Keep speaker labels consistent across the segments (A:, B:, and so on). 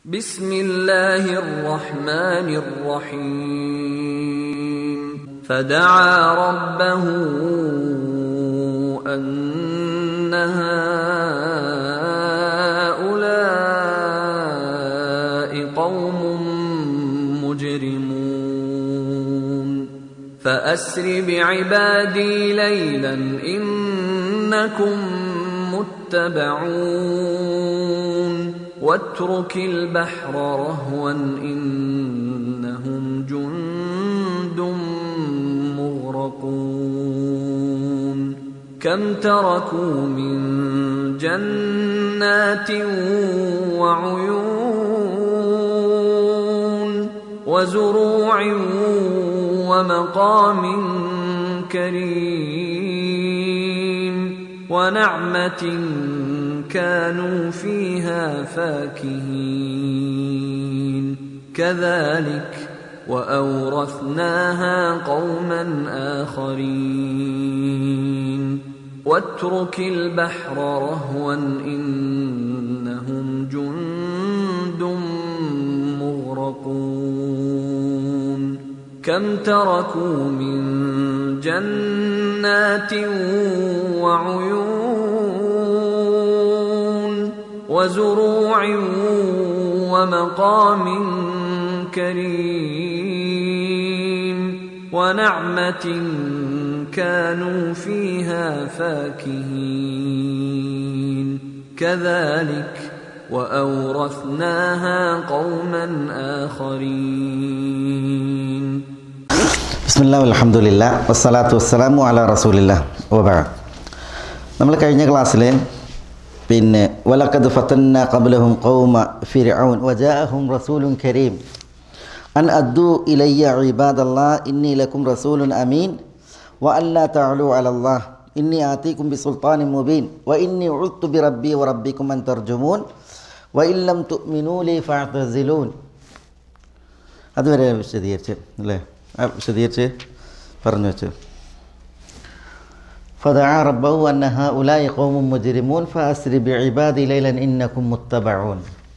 A: ബിസ്മില്ലാഹിർ റഹ്മാനിർ റഹീം. ഫദഅ റബ്ബഹു അന്ന ഹൗലാഇ ഖൗമുൻ മുജ്രിമൂൻ. ഫഅസ്രി ബിഇബാദി ലൈലൻ ഇന്നകും മുത്തബഊൻ. واترك البحر رهوا إنهم جند مغرقون. كم تركوا من جنات وعيون وزروع ومقام كريم ونعمة كانوا فيها فاكهين. كذلك وأورثناها قوما آخرين. واترك البحر رهوا إنهم جند مغرقون. كم تركوا من جنات وعيون وزروع ومقام كريم ونعمة كانوا فيها فاكهين. كذلك وأورثناها قوما آخرين.
B: بسم الله والحمد لله والصلاة والسلام على رسول الله وبعد. നമ്മൾ കഴിഞ്ഞ ക്ലാസ്സിൽ വലഖദ് ഫതന്ന ഖബ്ലഹും ഖൗമ ഫിർഔൻ വജാഅഹും റസൂലുൻ കരീം അൻ അദ്ദു ഇലയ്യ ഇബാദല്ലാഹ് ഇന്നി ലക്കും റസൂലുൻ അമീൻ വഅല്ലാ തഅലു അലല്ലാഹ് ഇന്നി ആതീകും ബിസുൽത്താനിൻ മുബീൻ വഇന്നി ഉഅ്തു ബിറബ്ബി വറബ്ബികും അൻ തർജുമൂൻ വഇൻ ലം തുഅ്മിനൂ ലി ഫഅ്തസിലൂൻ. അതുവരെ വിശദീകരിച്ച് അല്ലേ? വിശദീകരിച്ച് പറഞ്ഞു വെച്ചു. فدعا ربه أن هؤلاء قوم مجرمون فأسر بعبادي ليلا إنكم متبعون.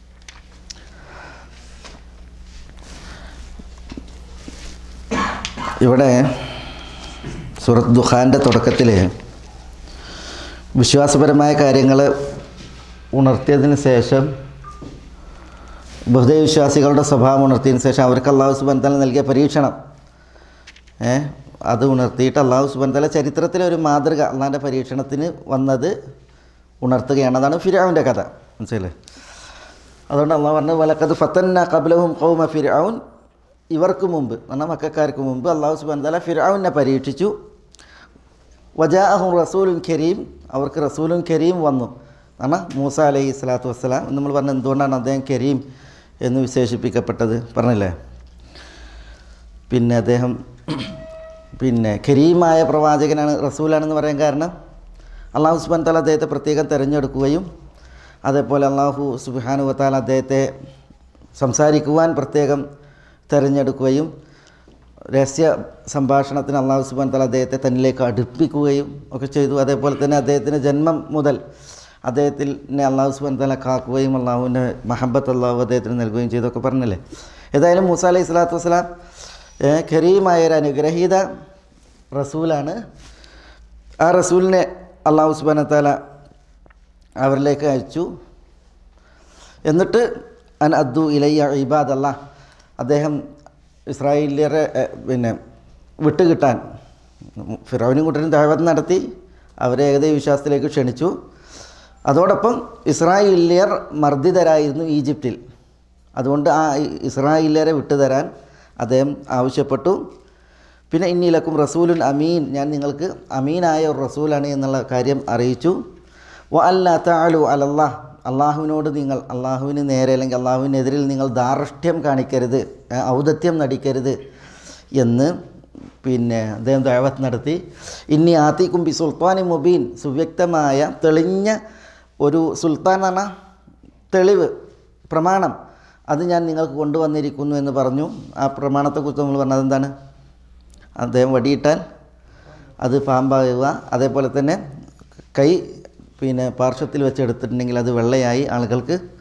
B: ഇവിടെ സൂറത്ത് ദുഖാൻ്റെ തുടക്കത്തിൽ വിശ്വാസപരമായ കാര്യങ്ങൾ ഉണർത്തിയതിന് ശേഷം ബഹുദൈവ വിശ്വാസികളുടെ സ്വഭാവം ഉണർത്തിയതിന് ശേഷം അവർക്ക് അല്ലാഹു സുബ്ഹാനഹു വ തആല നൽകിയ പരീക്ഷണം അത് ഉണർത്തിയിട്ട് അല്ലാഹു സുബ്ഹാനഹു വ തആല ചരിത്രത്തിലെ ഒരു മാതൃക അള്ളാഹിൻ്റെ പരീക്ഷണത്തിന് വന്നത് ഉണർത്തുകയാണ്. അതാണ് ഫിർഔൻ്റെ കഥ. മനസ്സിലല്ലേ? അതുകൊണ്ട് അള്ളാഹു പറഞ്ഞു വലഖദ് ഫതന്ന ഖബ്ലഹും ഖൗമ ഫിർഔൻ. ഇവർക്ക് മുമ്പ് എന്നാൽ മക്കക്കാർക്ക് മുമ്പ് അല്ലാഹു സുബ്ഹാനഹു വ തആല ഫിർഔനെ പരീക്ഷിച്ചു. വജാഅഹും റസൂലുൻ കരീം. അവർക്ക് റസൂലുൻ കരീം വന്നു. എന്നാൽ മൂസ അലൈഹി സ്വലാത്തു വസ്സലാം. നമ്മൾ പറഞ്ഞ എന്തുകൊണ്ടാണ് അദ്ദേഹം കരീം എന്ന് വിശേഷിപ്പിക്കപ്പെട്ടത് പറഞ്ഞില്ലേ? അദ്ദേഹം കരീമായ പ്രവാചകനാണ്, റസൂലാണെന്ന് പറയാൻ കാരണം അല്ലാഹു സുബ്ഹാനഹു വ തആല അദ്ദേഹത്തെ പ്രത്യേകം തിരഞ്ഞെടുക്കുകയും അതേപോലെ അല്ലാഹു സുബ്ഹാനഹു വ തആല അദ്ദേഹത്തെ സംസാരിക്കുവാൻ പ്രത്യേകം തിരഞ്ഞെടുക്കുകയും രഹസ്യ സംഭാഷണത്തിന് അല്ലാഹു സുബ്ഹാനഹു വ തആല അദ്ദേഹത്തെ തന്നിലേക്ക് അടുപ്പിക്കുകയും ഒക്കെ ചെയ്തു. അതേപോലെ തന്നെ അദ്ദേഹത്തിന് ജന്മം മുതൽ അദ്ദേഹത്തിനെ അല്ലാഹു സുബ്ഹാനഹു വ തആല കാക്കുകയും അല്ലാഹുവിൻ്റെ മഹബത്ത് അല്ലാഹു അദ്ദേഹത്തിന് നൽകുകയും ചെയ്തൊക്കെ പറഞ്ഞല്ലേ? ഏതായാലും മൂസ അലൈഹി സ്വലാത്തു വസ്സലാം കരീമായ ഒരു അനുഗ്രഹീത റസൂലാണ്. ആ റസൂലിനെ അല്ലാഹു സുബ്ഹാനഹു വ തആല അവരിലേക്ക് അയച്ചു. എന്നിട്ട് അൻ അദ്ദു ഇലയ്യ ഇബാദല്ലാഹ്. അദ്ദേഹം ഇസ്രായേലിയരെ വിട്ടുകിട്ടാൻ ഫിറൗനും കൂട്ടരും ദഅവത്ത് നടത്തി അവരെ ഏകദൈവ വിശ്വാസത്തിലേക്ക് ക്ഷണിച്ചു. അതോടൊപ്പം ഇസ്രായേലിയർ മർദ്ദിതരായിരുന്നു ഈജിപ്തിൽ. അതുകൊണ്ട് ആ ഇസ്രായേലിയരെ വിട്ടുതരാൻ അദ്ദേഹം ആവശ്യപ്പെട്ടു. പിന്നെ ഇന്നി ലക്കും റസൂലുൻ അമീൻ, ഞാൻ നിങ്ങൾക്ക് അമീനായ ഒരു റസൂലാണ് എന്നുള്ള കാര്യം അറിയിച്ചു. വഅല്ലാ തഅലു അലല്ലാഹ്, അള്ളാഹുവിനോട് നിങ്ങൾ അള്ളാഹുവിന് നേരെ അല്ലെങ്കിൽ അള്ളാഹുവിനെതിരിൽ നിങ്ങൾ ധാർഷ്ട്യം കാണിക്കരുത്, ഔദത്യം നടിക്കരുത് എന്ന് അദ്ദേഹം ദഅവത്ത് നടത്തി. ഇന്നി ആതീകും ബി സുൽത്താനിൻ മുബീൻ, സുവ്യക്തമായ തെളിഞ്ഞ ഒരു സുൽത്താൻ എന്ന തെളിവ് പ്രമാണം അത് ഞാൻ നിങ്ങൾക്ക് കൊണ്ടുവന്നിരിക്കുന്നു എന്ന് പറഞ്ഞു. ആ പ്രമാണത്തെക്കുറിച്ച് നമ്മൾ പറഞ്ഞത് എന്താണ്? അദ്ദേഹം വടിയിട്ടാൽ അത് പാമ്പാകുക, അതേപോലെ തന്നെ കൈ പാർശ്വത്തിൽ വെച്ചെടുത്തിട്ടുണ്ടെങ്കിൽ അത് വെള്ളയായി ആളുകൾക്ക്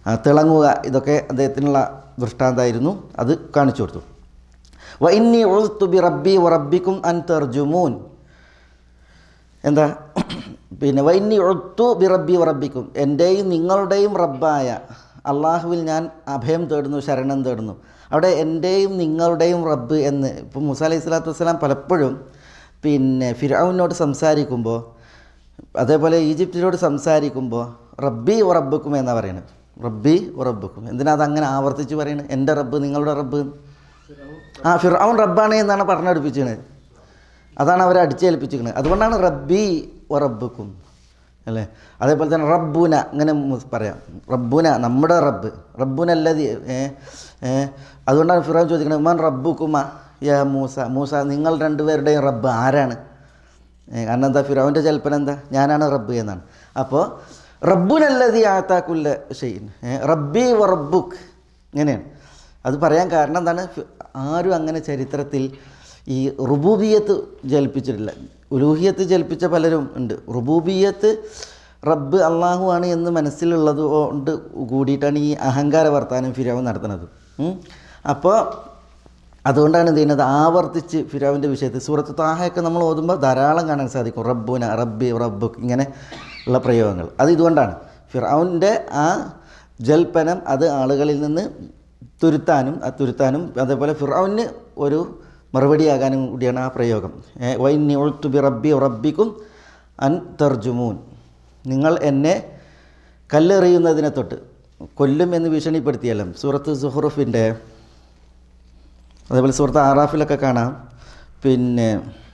B: തിളങ്ങുക, ഇതൊക്കെ അദ്ദേഹത്തിനുള്ള ദൃഷ്ടാന്തമായിരുന്നു. അത് കാണിച്ചു കൊടുത്തു. വ ഇന്നി ഉസ്തു ബി റബ്ബി വ റബ്ബിക്കും അൻ തർജുമൂൻ. എന്താ പിന്നെ വ ഇന്നി ഉസ്തു ബി റബ്ബി വ റബ്ബിക്കും, എൻ്റെയും നിങ്ങളുടെയും റബ്ബായ അള്ളാഹുവിൽ ഞാൻ അഭയം തേടുന്നു, ശരണം തേടുന്നു. അവിടെ എൻ്റെയും നിങ്ങളുടെയും റബ്ബ് എന്ന് ഇപ്പോൾ മൂസ അലൈഹി സ്വലാത്തു വസ്സലാം പലപ്പോഴും പിന്നെ ഫിർഔനോട് സംസാരിക്കുമ്പോൾ, അതേപോലെ ഈജിപ്തിനോട് സംസാരിക്കുമ്പോൾ റബ്ബി വ റബ്ബുക്കും എന്നാണ് പറയുന്നത്. റബ്ബി വ റബ്ബുക്കും. എന്തിനാ അതങ്ങനെ ആവർത്തിച്ച് പറയുന്നത്? എൻ്റെ റബ്ബ്, നിങ്ങളുടെ റബ്ബ്. ഫിർഔൻ റബ്ബാണ് എന്നാണ് പറഞ്ഞടുപ്പിച്ചിരുന്നത്. അതാണ് അവരെ അടിച്ചേൽപ്പിച്ചിരിക്കുന്നത്. അതുകൊണ്ടാണ് റബ്ബി വ റബ്ബുക്കും അല്ലേ. അതേപോലെ തന്നെ റബ്ബുന, അങ്ങനെ പറയാം. റബ്ബുന, നമ്മുടെ റബ്ബ്. റബ്ബുനല്ലതി. അതുകൊണ്ടാണ് ഫിർഔൻ ചോദിക്കുന്നത് ഉമ്മാൻ റബ്ബുക്കുമ യാ മൂസ. മൂസ, നിങ്ങൾ രണ്ടുപേരുടെയും റബ്ബ് ആരാണ്? കാരണം എന്താ, ഫിർഔൻ്റെ ജൽപ്പന എന്താ, ഞാനാണ് റബ്ബ് എന്നാണ്. അപ്പോൾ റബ്ബുനല്ലതി ആതാക്കുല്ല ഷൈഇൻ, റബ്ബി വ റബ്ബുക്ക്, ഇങ്ങനെയാണ്. അത് പറയാൻ കാരണം എന്താണ്, ആരും അങ്ങനെ ചരിത്രത്തിൽ ഈ റുബൂബിയത്ത് ജൽപ്പിച്ചിട്ടില്ല. ഉലൂഹിയത്ത് ജൽപ്പിച്ച പലരും ഉണ്ട്. റുബൂബിയത്ത് റബ്ബ് അള്ളാഹു ആണ് എന്ന് മനസ്സിലുള്ളത് കൊണ്ട് കൂടിയിട്ടാണ് ഈ അഹങ്കാര വർത്താനം ഫിർഔൻ നടത്തുന്നത്. അപ്പോൾ അതുകൊണ്ടാണ് എന്ത് ചെയ്യുന്നത്, ആവർത്തിച്ച് ഫിർഔൻ്റെ വിഷയത്തിൽ സൂറത്ത് താഹയൊക്കെ നമ്മൾ ഓതുമ്പോൾ ധാരാളം കാണാൻ സാധിക്കും. റബ്ബുന, റബ്ബി, റബ്ബുക്ക്, ഇങ്ങനെ ഉള്ള പ്രയോഗങ്ങൾ. അത് ഇതുകൊണ്ടാണ് ഫിർഔൻ്റെ ആ ജൽപ്പനം അത് ആളുകളിൽ നിന്ന് തുരുത്താനും അതേപോലെ ഫിർഔന് ഒരു മറുപടിയാകാനും കൂടിയാണ് ആ പ്രയോഗം. വൈന്നി ഉൾത്തു ബി റബ്ബി റബ്ബിക്കും അൻ തർജുമൂൻ, നിങ്ങൾ എന്നെ കല്ലെറിയുന്നതിനെ തൊട്ട് കൊല്ലും എന്ന് ഭീഷണിപ്പെടുത്തിയല്ലോ. സൂറത്ത് സുഹ്റുഫിൻ്റെ അതേപോലെ സൂറത്ത് ആറാഫിലൊക്കെ കാണാം. പിന്നെ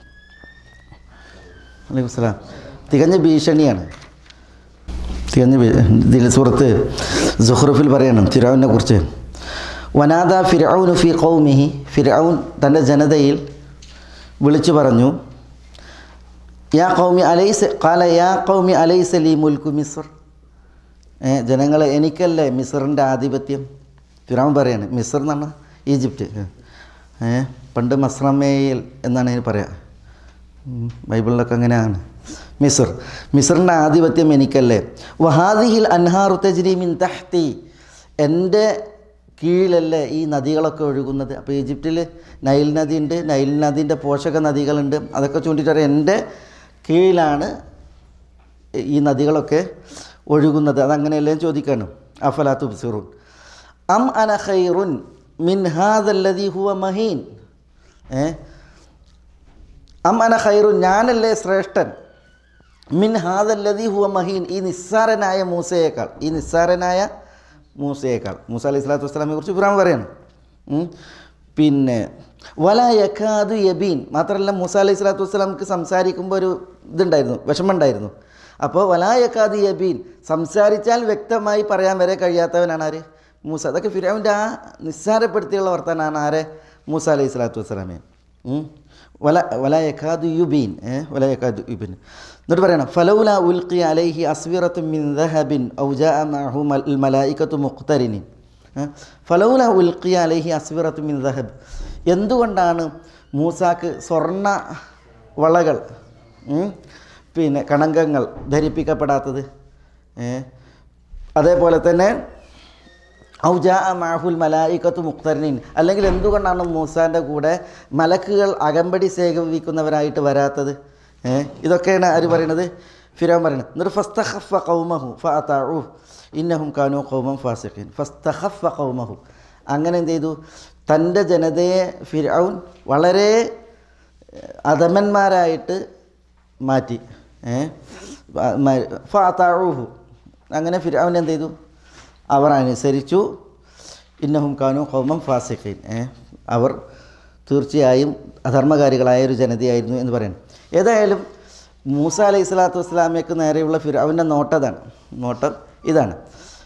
B: അലൈക്കും സലാം, തികഞ്ഞ ഭീഷണിയാണ്. ഇതിൽ സൂറത്ത് സുഹ്റുഫിൽ പറയണം ഫിർഔനെ കുറിച്ച്. വനാദ ഫിർഔനു ഫി ഖൗമിഹി, ഫിർഔൻ തൻ്റെ ജനതയിൽ വിളിച്ചു പറഞ്ഞു, യാ ഖൗമി അലൈസ ഖാല യാ ഖൗമി അലൈസ ലി മുൽക്കു മിസ്ർ, ജനങ്ങളെ എനിക്കല്ലേ മിസ്റിൻ്റെ ആധിപത്യം? ഫിർഔൻ പറയാണ്. മിസ്ർ എന്ന് പറഞ്ഞാൽ ഈജിപ്റ്റ്. പണ്ട് മസ്രമേൽ എന്നാണ് ഇതിന് പറയുക, ബൈബിളിലൊക്കെ അങ്ങനെയാണ്. മിസ്റിൻ്റെ ആധിപത്യം എനിക്കല്ലേ. വഹാദിഹിൽ അൻഹാറു തജ്രി മിൻ തഹ്തി, എൻ്റെ കീഴിലല്ലേ ഈ നദികളൊക്കെ ഒഴുകുന്നത്. അപ്പോൾ ഈജിപ്തിൽ നൈൽ നദി ഉണ്ട്, നൈൽ നദീൻ്റെ പോഷക നദികളുണ്ട്. അതൊക്കെ ചൂണ്ടിയിട്ട് എൻ്റെ കീഴിലാണ് ഈ നദികളൊക്കെ ഒഴുകുന്നത്. അതങ്ങനെയല്ലേ ചോദിക്കാനും. അഫലാ തുബ്സിറൂൻ അം അന ഖൈറുൻ മിൻ ഹാദല്ലദീ ഹുവ മഹീൻ, അം അന ഖൈറുൻ, ഞാനല്ലേ ശ്രേഷ്ഠൻ, മിൻ ഹാദല്ലദീ ഹുവ മഹീൻ, ഈ നിസ്സാരനായ മൂസയേക്കാൾ, ഈ നിസ്സാരനായ മൂസയേക്കാൾ. മൂസ അലൈഹി സ്വലാത്തു വസ്സലാമിനെ കുറിച്ച് ഫിർഔൻ പറയാണ്. പിന്നെ വലാ യകാദു യബീൻ, മാത്രമല്ല മൂസ അലൈഹി സ്വലാത്തു വസ്സലാമിക്ക് സംസാരിക്കുമ്പോൾ ഒരു ഇതുണ്ടായിരുന്നു, വിഷമമുണ്ടായിരുന്നു. അപ്പോൾ വലാ യകാദു യബീൻ, സംസാരിച്ചാൽ വ്യക്തമായി പറയാൻ വരെ കഴിയാത്തവനാണ് ആര്? മൂസ. അതൊക്കെ ഫിർഔൻ്റെ ആ നിസ്സാരപ്പെടുത്തിയുള്ള വർത്തനാണ് ആരെ? മൂസ അലൈഹി സ്വലാത്തു വസ്സലാമെ. വലാ യകാദു യുബീൻ, വലാ യകാദു യുബീൻ. എന്നിട്ട് പറയണം ഫലൗല ഉൽഖി അലൈഹി അസ്വിറത്തു മിൻ ദഹബിൻ ഔ ജാഅ മഅഹു അൽ മലായികത്തു മുഖ്തരിനിൻ. ഫലൗല ഉൽഖി അലൈഹി അസ്വിറത്തു മിൻ ദഹബ്, എന്തുകൊണ്ടാണ് മൂസാക്ക് സ്വർണ്ണ വളകൾ, പിന്നെ കണങ്കങ്ങൾ ധരിപ്പിക്കപ്പെടാത്തത്? അതേപോലെ തന്നെ ഔ ജാഅ മഅഹുൽ മലായികത്തു മുഖ്തരിനിൻ, അല്ലെങ്കിൽ എന്തുകൊണ്ടാണ് മൂസാൻ്റെ കൂടെ മലക്കുകൾ അകമ്പടി സേവിക്കുന്നവരായിട്ട് വരാത്തത്? ഇതൊക്കെയാണ് ആര് പറയണത്? ഫിർഔൻ പറയണത്. എന്നിട്ട് ഫസ്തഖഫ ഖൗമഹു ഫഅതഉ ഇന്നഹും കാനൂ ഖൗമൻ ഫാസിഖീൻ. ഫസ്തഖഫ ഖൗമഹു, അങ്ങനെ എന്ത് ചെയ്തു? തൻ്റെ ജനതയെ ഫിർഔൻ വളരെ അധമന്മാരായിട്ട് മാറ്റി. ഫഅതഉഹു, അങ്ങനെ ഫിർഔൻ എന്ത് ചെയ്തു? അവർ അനുസരിച്ചു. ഇന്നഹും കാനൂ ഖൗമൻ ഫാസിഖീൻ, അവർ തീർച്ചയായും അധർമ്മകാരികളായ ഒരു ജനതയായിരുന്നു എന്ന് പറയുന്നു. ഏതായാലും മൂസ അലൈഹി സ്വലാത്തു വസ്സലാമയ്ക്ക് നേരെയുള്ള ഫിർഔൻ്റെ നോട്ടം ഇതാണ്.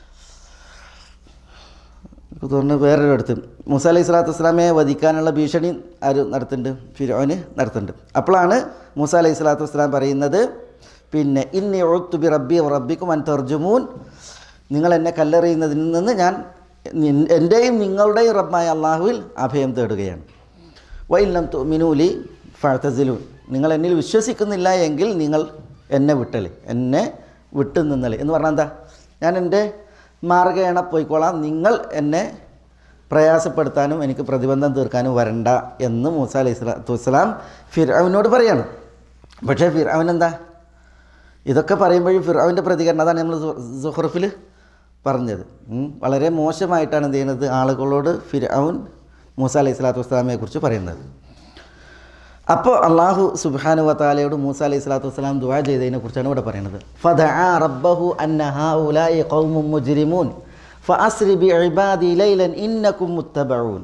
B: തോന്നുന്നു വേറൊരിടത്ത് മൂസ അലൈഹി സ്വലാത്തു വസ്സലാമയെ വധിക്കാനുള്ള ഭീഷണി ആര് നടത്തുന്നുണ്ട്? ഫിർഔന് നടത്തുന്നുണ്ട്. അപ്പോഴാണ് മൂസ അലൈഹി സ്വലാത്തു വസ്സലാം പറയുന്നത്, പിന്നെ ഇന്നി ഉഅ്തു ബി റബ്ബി റബ്ബിക്കും അൻ തർജുമൂൻ, നിങ്ങൾ എന്നെ കല്ലെറിയുന്നതിൽ നിന്ന് ഞാൻ എൻ്റെയും നിങ്ങളുടെയും റബ്ബായ അള്ളാഹുവിൽ അഭയം തേടുകയാണ്. വഇല്ലം തുഅ്മിനൂ ലി ഫഅ്തസിലൂൻ, നിങ്ങൾ എന്നിൽ വിശ്വസിക്കുന്നില്ല എങ്കിൽ നിങ്ങൾ എന്നെ വിട്ടു നിന്നളി എന്ന് പറഞ്ഞാൽ എന്താ? ഞാൻ എൻ്റെ മാർഗേണ പോയിക്കോളാം, നിങ്ങൾ എന്നെ പ്രയാസപ്പെടുത്താനും എനിക്ക് പ്രതിബന്ധം തീർക്കാനും വരണ്ട എന്ന് മൂസ അലൈഹി സ്വലാത്തു വസ്സലാം ഫിർഔനോട് പറയാണ്. പക്ഷേ ഫിർഔൻ എന്താ ഇതൊക്കെ പറയുമ്പോഴും ഫിർഔൻ്റെ പ്രതികരണം അതാണ് നമ്മൾ സുഹ്റുഫിൽ പറഞ്ഞത്. വളരെ മോശമായിട്ടാണ് എന്ത് ചെയ്യുന്നത്, ആളുകളോട് ഫിർഔൻ മൂസ അലൈഹി സ്വലാത്തു വസ്സലാമിനെ കുറിച്ച് പറയുന്നത്. അപ്പോൾ അള്ളാഹു സുബ്ഹാനഹു വ തആലയോട് മൂസ അലൈഹി സ്വലാത്തു വസ്സലാം ദുആ ചെയ്തതിനെ കുറിച്ചാണ് ഇവിടെ പറയുന്നത്. ഫദഅ റബ്ബഹു അന്ന ഹൗലാഇ ഖൗമുൻ മുജ്രിമൂൻ ഫഅസ്രി ബിഇബാദി ലൈലൻ ഇന്നകും മുത്തബഊൻ.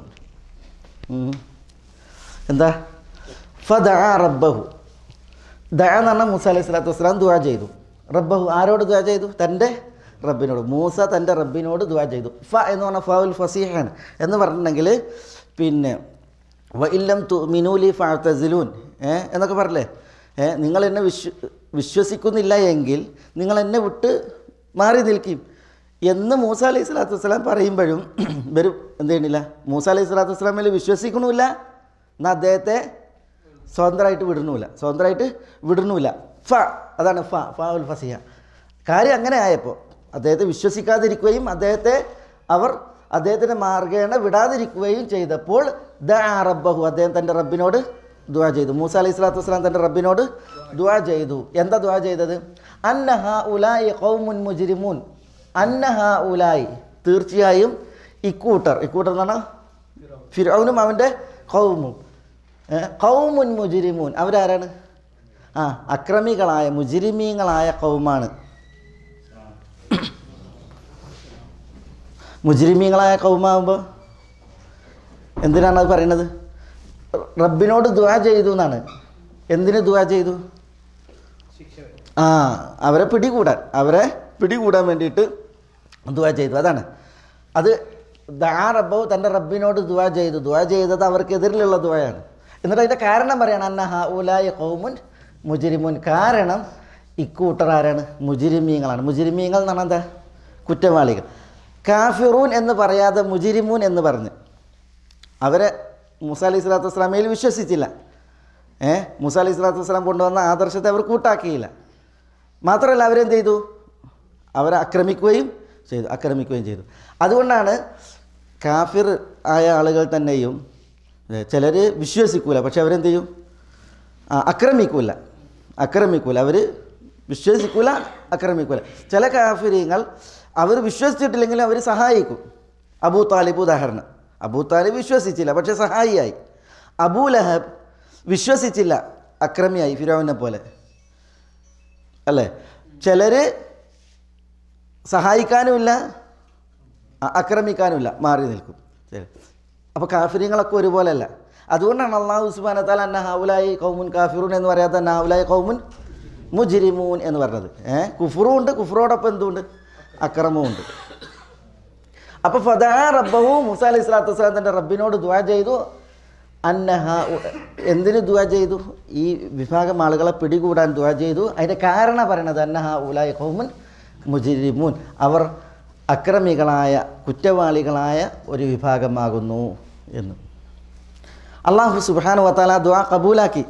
B: എന്താ ഫദഅ റബ്ബഹു, ദഅ എന്ന് പറഞ്ഞാൽ മൂസ അലൈഹി സ്വലാത്തു വസ്സലാം ദുആ ചെയ്തു. റബ്ബഹു ആരോട് ദുആ ചെയ്തു? തൻ്റെ റബ്ബിനോട്. മൂസ തൻ്റെ റബ്ബിനോട് ദുആ ചെയ്തു. ഫ എന്ന് പറഞ്ഞാൽ ഫഉൽ ഫസീഹാണ് എന്ന് പറഞ്ഞിട്ടുണ്ടെങ്കിൽ പിന്നെ വ ഇല്ലം തുഅ്മിനൂലി ഫഅ്തസിലൂൻ എന്നൊക്കെ പറഞ്ഞില്ലേ, നിങ്ങൾ എന്നെ വിശ്വസിക്കുന്നില്ല എങ്കിൽ നിങ്ങൾ എന്നെ വിട്ട് മാറി നിൽക്കും എന്ന് മൂസ അലൈഹി സ്വലാത്തു വസ്സലാം പറയുമ്പോഴും ഇവരും എന്ത് ചെയ്യണില്ല, മൂസ അലൈഹി സ്വലാത്തു വസ്സലാമിൽ വിശ്വസിക്കണമില്ല, എന്നാൽ അദ്ദേഹത്തെ സ്വതന്ത്രമായിട്ട് വിടണമില്ല. ഫ അതാണ് ഫഉൽ ഫസിഹ. കാര്യം അങ്ങനെ ആയപ്പോൾ അദ്ദേഹത്തെ വിശ്വസിക്കാതിരിക്കുകയും അദ്ദേഹത്തിൻ്റെ മാർഗേണ വിടാതിരിക്കുകയും ചെയ്തപ്പോൾ ദഅ റബ്ബഹു, അദ്ദേഹം തൻ്റെ റബ്ബിനോട് ദുആ ചെയ്തു. മൂസ അലൈഹി സ്വലാത്തു വസ്സലാം തൻ്റെ റബ്ബിനോട് ദുആ ചെയ്തു. എന്താ ദുആ ചെയ്തത്? അന്ന ഹൗലാഇ ഖൗമുൻ മുജ്രിമൂൻ, അന്ന ഹൗലായി തീർച്ചയായും ഇക്കൂട്ടർ എന്ന് പറഞ്ഞാൽ ഫിർഔനും അവൻ്റെ ഖൗമും, ഖൗമുൻ മുജ്രിമൂൻ അവരാരാണ്? അക്രമികളായ മുജ്രിമീങ്ങളായ ഖൗമാണ്. മുജ്രിമീങ്ങളായ ഖൗമാകുമ്പോൾ എന്തിനാണ് അത് പറയുന്നത്? റബ്ബിനോട് ദുആ ചെയ്തു എന്നാണ്. എന്തിന് ദുആ ചെയ്തു? അവരെ പിടികൂടാൻ വേണ്ടിയിട്ട് ദുആ ചെയ്തു. അതാണ് അത്. ദഅ റബ്ബഹു തൻ്റെ റബ്ബിനോട് ദുആ ചെയ്തത് അവർക്കെതിരിലുള്ള ദുആയാണ്. എന്നിട്ട് അതിൻ്റെ കാരണം പറയണം, അന്ന ഹൗലാഇ ഖൗമുൻ മുജ്രിമൂൻ. കാരണം ഇക്കൂട്ടർ ആരാണ്? മുജ്രിമീങ്ങളാണ്. മുജ്രിമീങ്ങൾ എന്ന് പറഞ്ഞാൽ എന്താ? കുറ്റവാളികൾ. കാഫിറൂൻ എന്ന് പറയാതെ മുജ്രിമൂൻ എന്ന് പറഞ്ഞ് അവരെ മൂസ അലൈഹി സ്വലാത്തു വസ്സലാമയിൽ വിശ്വസിച്ചില്ല. മൂസ അലൈഹി സ്വലാത്തു വസ്സലാം കൊണ്ടുവന്ന ആദർശത്തെ അവർ കൂട്ടാക്കിയില്ല. മാത്രമല്ല അവരെന്ത് ചെയ്തു? അവരെ ആക്രമിക്കുകയും ചെയ്തു. അതുകൊണ്ടാണ് കാഫിർ ആയ ആളുകൾ തന്നെയും ചിലർ വിശ്വസിക്കൂല, പക്ഷെ അവരെന്ത് ചെയ്യും? ആക്രമിക്കൂല. അവർ വിശ്വസിക്കൂല, ആക്രമിക്കൂല. ചില കാഫിരീങ്ങൾ അവർ വിശ്വസിച്ചിട്ടില്ലെങ്കിലും അവർ സഹായിക്കും. അബൂ താലിബ് ഉദാഹരണം. അബൂ താലിബ് വിശ്വസിച്ചില്ല, പക്ഷെ സഹായിയായി. അബൂ ലഹബ് വിശ്വസിച്ചില്ല, അക്രമിയായി, ഫിറഔനെ പോലെ അല്ലേ. ചിലർ സഹായിക്കാനുമില്ല, ആക്രമിക്കാനുമില്ല, മാറി നിൽക്കും. അപ്പോൾ കാഫിര്യങ്ങളൊക്കെ ഒരുപോലെ അല്ല. അതുകൊണ്ടാണ് അല്ലാഹു സുബ്ഹാനഹു വ തആല അന്ന ഹൗലാഇ ഖൗമുൻ കാഫിറൂൻ എന്ന് പറയാത്ത അന്ന ഹൗലാഇ ഖൗമുൻ മുജ്രിമൂൻ എന്ന് പറഞ്ഞത്. കുഫ്റും ഉണ്ട്, കുഫ്റോടൊപ്പം എന്തുണ്ട്? അക്രമവും ഉണ്ട്. അപ്പോൾ ഫദഅ റബ്ബഹു, മൂസ അലൈഹി സ്വലാത്തു വസ്സലാം തൻ്റെ റബ്ബിനോട് ദുആ ചെയ്തു. എന്തിന് ദുആ ചെയ്തു? ഈ വിഭാഗം ആളുകളെ പിടികൂടാൻ ദുആ ചെയ്തു. അതിൻ്റെ കാരണം പറയണത് അന്ന ഹൗലാഇ ഖൗമുൻ മുജ്രിമൂൻ, അവർ അക്രമികളായ കുറ്റവാളികളായ ഒരു വിഭാഗമാകുന്നു എന്ന്. അല്ലാഹു സുബ്ഹാനഹു വ തആല ദുആ കബൂലാക്കി.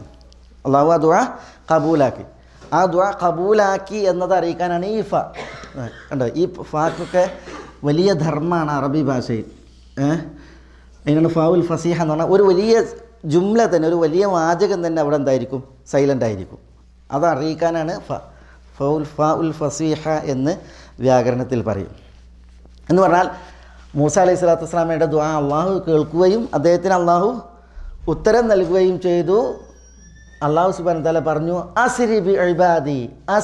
B: ആ ദുആ കബൂലാക്കി എന്നത് അറിയിക്കാനാണ് ഈ ഫ. കണ്ടോ, ഈ ഫാക്കൊക്കെ വലിയ ധർമ്മമാണ് അറബി ഭാഷയിൽ. അതിനാണ് ഫാഉൽ ഫസീഹ എന്ന് പറഞ്ഞാൽ ഒരു വലിയ ജുംല തന്നെ, ഒരു വലിയ വാചകം തന്നെ അവിടെ എന്തായിരിക്കും? സൈലൻ്റ് ആയിരിക്കും. അത് അറിയിക്കാനാണ് ഫാഉൽ ഫസീഹ എന്ന് വ്യാകരണത്തിൽ പറയും. എന്ന് പറഞ്ഞാൽ മൂസ അലൈഹി സ്വലാത്തു വസ്സലാമയുടെ ദുആ അള്ളാഹു കേൾക്കുകയും അദ്ദേഹത്തിന് അള്ളാഹു ഉത്തരം നൽകുകയും ചെയ്തു. അള്ളാഹു സുബ്ഹാനഹു വ തആല പറഞ്ഞു, അസ്രി ബി ഇബാദി.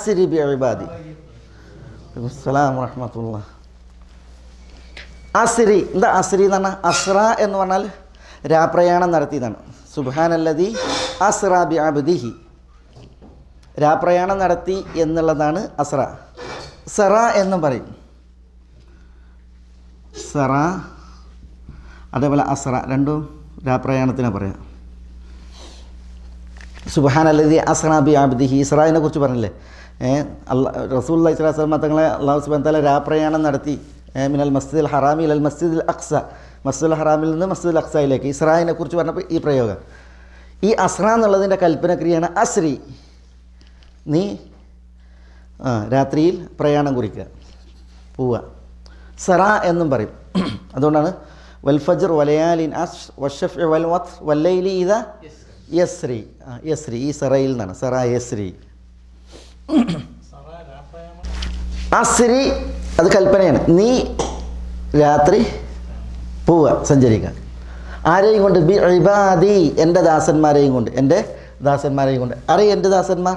B: അസ്സലാമു വറഹ്മത്തുള്ളാഹി. അസ്രി, എന്താ അസ്രി എന്ന് പറഞ്ഞാൽ? അസ്ര എന്ന് പറഞ്ഞാൽ രാപ്രയാണം നടത്തിയതാണ്. സുബ്ഹാനല്ലദി അസ്ര ബി അബ്ദിഹി, രാപ്രയാണം നടത്തി എന്നുള്ളതാണ് അസ്ര. സറ എന്നും പറയും. സറ അതേപോലെ അസ്ര രണ്ടും രാപ്രയാണത്തിനാണ് പറയാം. സുബ്ഹാനല്ലദി അസ്ര ബി അബ്ദിഹി, ഇസ്രായിനെ കുറിച്ച് പറഞ്ഞില്ലേ? റസൂലുള്ളാഹി സ്വല്ലല്ലാഹു അലൈഹി വസല്ലം തങ്ങളെ അല്ലാഹു സുബ്ഹാനഹു വ തആല രാപ്രയാണം നടത്തി മിനൽ മസ്ജിദിൽ ഹറാമി ഇലൽ മസ്ജിദിൽ അഖ്സ, മസ്ജിദുൽ ഹറാമിൽ നിന്ന് മസ്ജിദുൽ അഖ്സയിലേക്ക്. ഇസ്രായിനെ കുറിച്ച് പറഞ്ഞപ്പോൾ ഈ പ്രയോഗം. ഈ അസ്ര എന്നുള്ളതിൻ്റെ കൽപ്പനക്രിയയാണ് അസ്രി. നീ രാത്രിയിൽ പ്രയാണം കുറിക്കുക, പോവുക. സറ എന്നും പറയും. അതുകൊണ്ടാണ് വൽ ഫജ്ർ വലയാലിൻ അഷ് വശഫ് വൽ വത്ത് വല്ലൈലി ഇദ യസ്രി. യസ്രി ഈ സറയിൽ നിന്നാണ്. സറ യസ്രി. അസ്രി അത് കൽപ്പനയാണ്. നീ രാത്രി പോവുക, സഞ്ചരിക്കുക. ആരെയും കൊണ്ട്? ബി ഇബാദി, എൻ്റെ ദാസന്മാരെയും കൊണ്ട്. എൻ്റെ ദാസന്മാരെയും കൊണ്ട്. അറിയ എൻ്റെ ദാസന്മാർ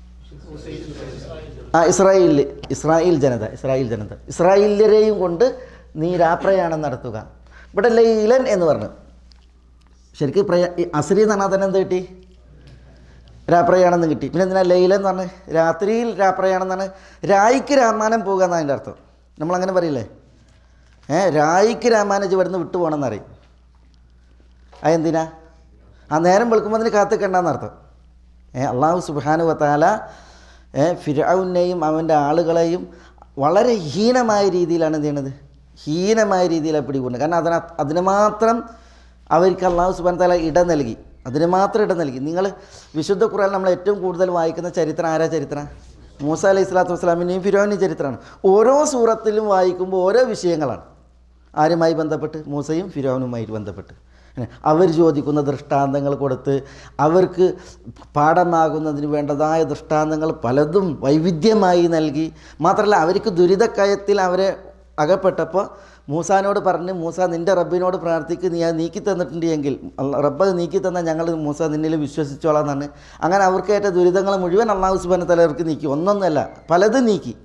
B: ഇസ്രായേൽ ജനത. ഇസ്രായേല്യരെയും കൊണ്ട് നീ രാപ്രയാണം നടത്തുക. ഇവിടെ ലൈലൻ എന്ന് പറഞ്ഞു. ശരിക്കും അസ്രി എന്ന് പറഞ്ഞാൽ തന്നെ എന്ത് കിട്ടി? രാപ്രയാണം എന്ന് കിട്ടി. പിന്നെ എന്തിനാ ലൈലൻ എന്ന് പറഞ്ഞ്? രാത്രിയിൽ രാപ്രയാണം എന്നാണ്. രായിക്ക് രാമാനം പോകുക എന്നാണ് അതിൻ്റെ അർത്ഥം. നമ്മളങ്ങനെ പറയില്ലേ? രായിക്ക് രാമാനം ഇവിടുന്ന് വിട്ടു പോകണമെന്ന് അറിയും. അതെന്തിനാ? ആ നേരം വെളുക്കുമ്പോൾ അതിന് കാത്തിക്കണ്ടെന്നർത്ഥം. അള്ളാഹു സുബ്ഹാനഹു വ തആല ഫിർഔനെയും അവൻ്റെ ആളുകളെയും വളരെ ഹീനമായ രീതിയിലാണ് എന്ത് ചെയ്യണത്? ഹീനമായ രീതിയിലാണ് പിടികൂടുന്നത്. കാരണം അതിന് മാത്രം അവർക്ക് അള്ളാഹു സുബ്ഹാനഹു വ തആല ഇടം നൽകി. അതിന് മാത്രം ഇടം നൽകി. നിങ്ങൾ വിശുദ്ധ ഖുർആൻ നമ്മൾ ഏറ്റവും കൂടുതൽ വായിക്കുന്ന ചരിത്രം ആരാ ചരിത്രം? മൂസ അലൈഹി സ്വലാത്തു വസ്സലാമിൻ്റെയും ഫിർഔൻ്റെയും ചരിത്രമാണ്. ഓരോ സൂറത്തിലും വായിക്കുമ്പോൾ ഓരോ വിഷയങ്ങളാണ്. ആരുമായി ബന്ധപ്പെട്ട്? മൂസയും ഫിർഔനുമായിട്ട് ബന്ധപ്പെട്ട്. അവർ ചോദിക്കുന്ന ദൃഷ്ടാന്തങ്ങൾ കൊടുത്ത് അവർക്ക് പാഠമാകുന്നതിന് വേണ്ടതായ ദൃഷ്ടാന്തങ്ങൾ പലതും വൈവിധ്യമായി നൽകി. മാത്രമല്ല അവർക്ക് ദുരിതക്കയത്തിൽ അവരെ അകപ്പെട്ടപ്പോൾ മൂസാനോട് പറഞ്ഞ്, മൂസ നിൻ്റെ റബ്ബിനോട് പ്രാർത്ഥിക്ക്, നീ അത് നീക്കി തന്നിട്ടുണ്ട് എങ്കിൽ റബ്ബ് നീക്കി തന്നാൽ ഞങ്ങൾ മൂസ നിന്നിൽ വിശ്വസിച്ചോളാം എന്നാണ്. അങ്ങനെ അവർക്കേറ്റ ദുരിതങ്ങൾ മുഴുവൻ അല്ലാഹു സുബ്ഹാനഹു വ തആല അവർക്ക് നീക്കി. ഒന്നൊന്നല്ല, പലതും നീക്കി.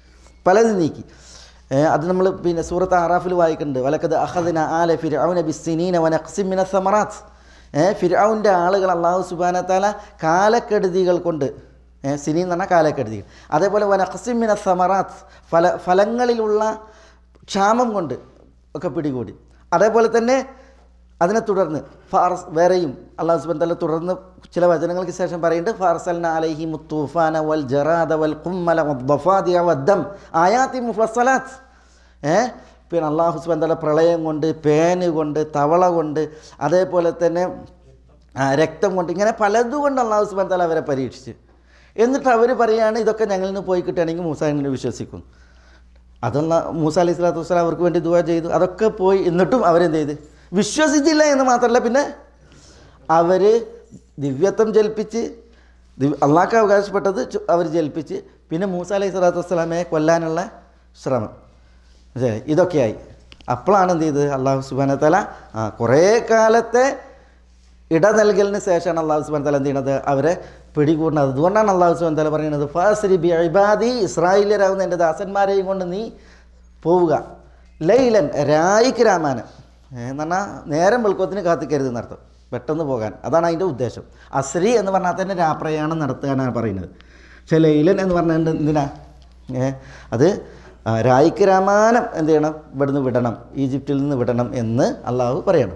B: അത് നമ്മൾ പിന്നെ സൂറത്ത് അറാഫിൽ വായിക്കുന്നുണ്ട്. വലഖദ് അഖദ്ന ആല ഫിർഔന ബിസ്സിനീന വനഖ്സിൻ മിന സമറാത്ത്. ഫിർഔൻ്റെ ആളുകൾ അല്ലാഹു സുബ്ഹാനഹു വ തആല കാലക്കെടുതികൾ കൊണ്ട്, സിനീൻ എന്ന് പറഞ്ഞാൽ കാലക്കെടുതികൾ, അതേപോലെ വനഖ്സിൻ മിന സമറാത്ത് ഫലങ്ങളിലുള്ള ക്ഷാമം കൊണ്ട് ഒക്കെ പിടികൂടി. അതേപോലെ തന്നെ അതിനെ തുടർന്ന് വേറെയും അല്ലാഹു സുബ്ഹാനഹു വ തആല തുടർന്ന് ചില വചനങ്ങൾക്ക് ശേഷം പറയുന്നുണ്ട്, ഫഅർസൽന അലൈഹിം തൂഫാന വൽ ജറാദ വൽ ഖുമ്മല വദ്ദഫാദിഅ വദ്ദം ആയാതി മുഫസ്സലാത്ത്. പിന്നെ അല്ലാഹു സുബ്ഹാനഹു വ തആല പ്രളയം കൊണ്ട്, പേന് കൊണ്ട്, തവള കൊണ്ട്, അതേപോലെ തന്നെ രക്തം കൊണ്ട്, ഇങ്ങനെ പലതുകൊണ്ട് അല്ലാഹു സുബ്ഹാനഹു വ തആല അവരെ പരീക്ഷിച്ച്. എന്നിട്ട് അവർ പറയുകയാണ് ഇതൊക്കെ ഞങ്ങളിൽ നിന്ന് പോയി കിട്ടുകയാണെങ്കിൽ മൂസ എങ്ങനെ വിശ്വസിക്കും? അതൊന്ന് മൂസ അലൈഹി സ്വലാത്തു വസ്സലാം അവർക്ക് വേണ്ടി ദുആ ചെയ്തു. അതൊക്കെ പോയി. എന്നിട്ടും അവരെന്ത് ചെയ്ത്? വിശ്വസിച്ചില്ല എന്ന് മാത്രമല്ല, പിന്നെ അവർ ദിവ്യത്വം ജൽപ്പിച്ച്, അള്ളാഹ്ക്ക് അവകാശപ്പെട്ടത് അവർ ജൽപ്പിച്ച്, പിന്നെ മൂസ അലൈഹി സ്വലാത്തു വസ്സലാമയെ കൊല്ലാനുള്ള ശ്രമം. ഇതൊക്കെയായി. അപ്പോഴാണ് എന്ത് ചെയ്തത്? അള്ളാഹു സുബ്ഹാനഹു വ തആല കുറേ കാലത്തെ ഇട നൽകലിന് ശേഷമാണ് അള്ളാഹു സുബ്ഹാനഹു വ തആല എന്ത് ചെയ്യണത്? അവരെ പിടികൂടുന്നത്. അതുകൊണ്ടാണ് അള്ളാഹു സുബ്ഹാനഹു വ തആല പറയുന്നത്, ഫഅസ്രി ബി ഇബാദി, ഇസ്രായേല്യരാകുന്ന എൻ്റെ ദാസന്മാരെയും കൊണ്ട് നീ പോവുക. ലൈലൻ, രായിക്ക് രാമാനം എന്ന് പറഞ്ഞാൽ നേരം വെളുക്കത്തിന് കാത്തിക്കരുത് എന്നർത്ഥം, പെട്ടെന്ന് പോകാൻ. അതാണ് അതിൻ്റെ ഉദ്ദേശം. അസ്രി എന്ന് പറഞ്ഞാൽ തന്നെ രാപ്രയാണം നടത്തുകയാണ് പറയുന്നത്. പക്ഷേ ലൈലൻ എന്ന് പറഞ്ഞാൽ എന്തിനാ? അത് രായിക്ക് രാമാനം എന്ത് ചെയ്യണം? ഇവിടുന്ന് വിടണം, ഈജിപ്തിൽ നിന്ന് വിടണം എന്ന് അള്ളാഹു പറയണം.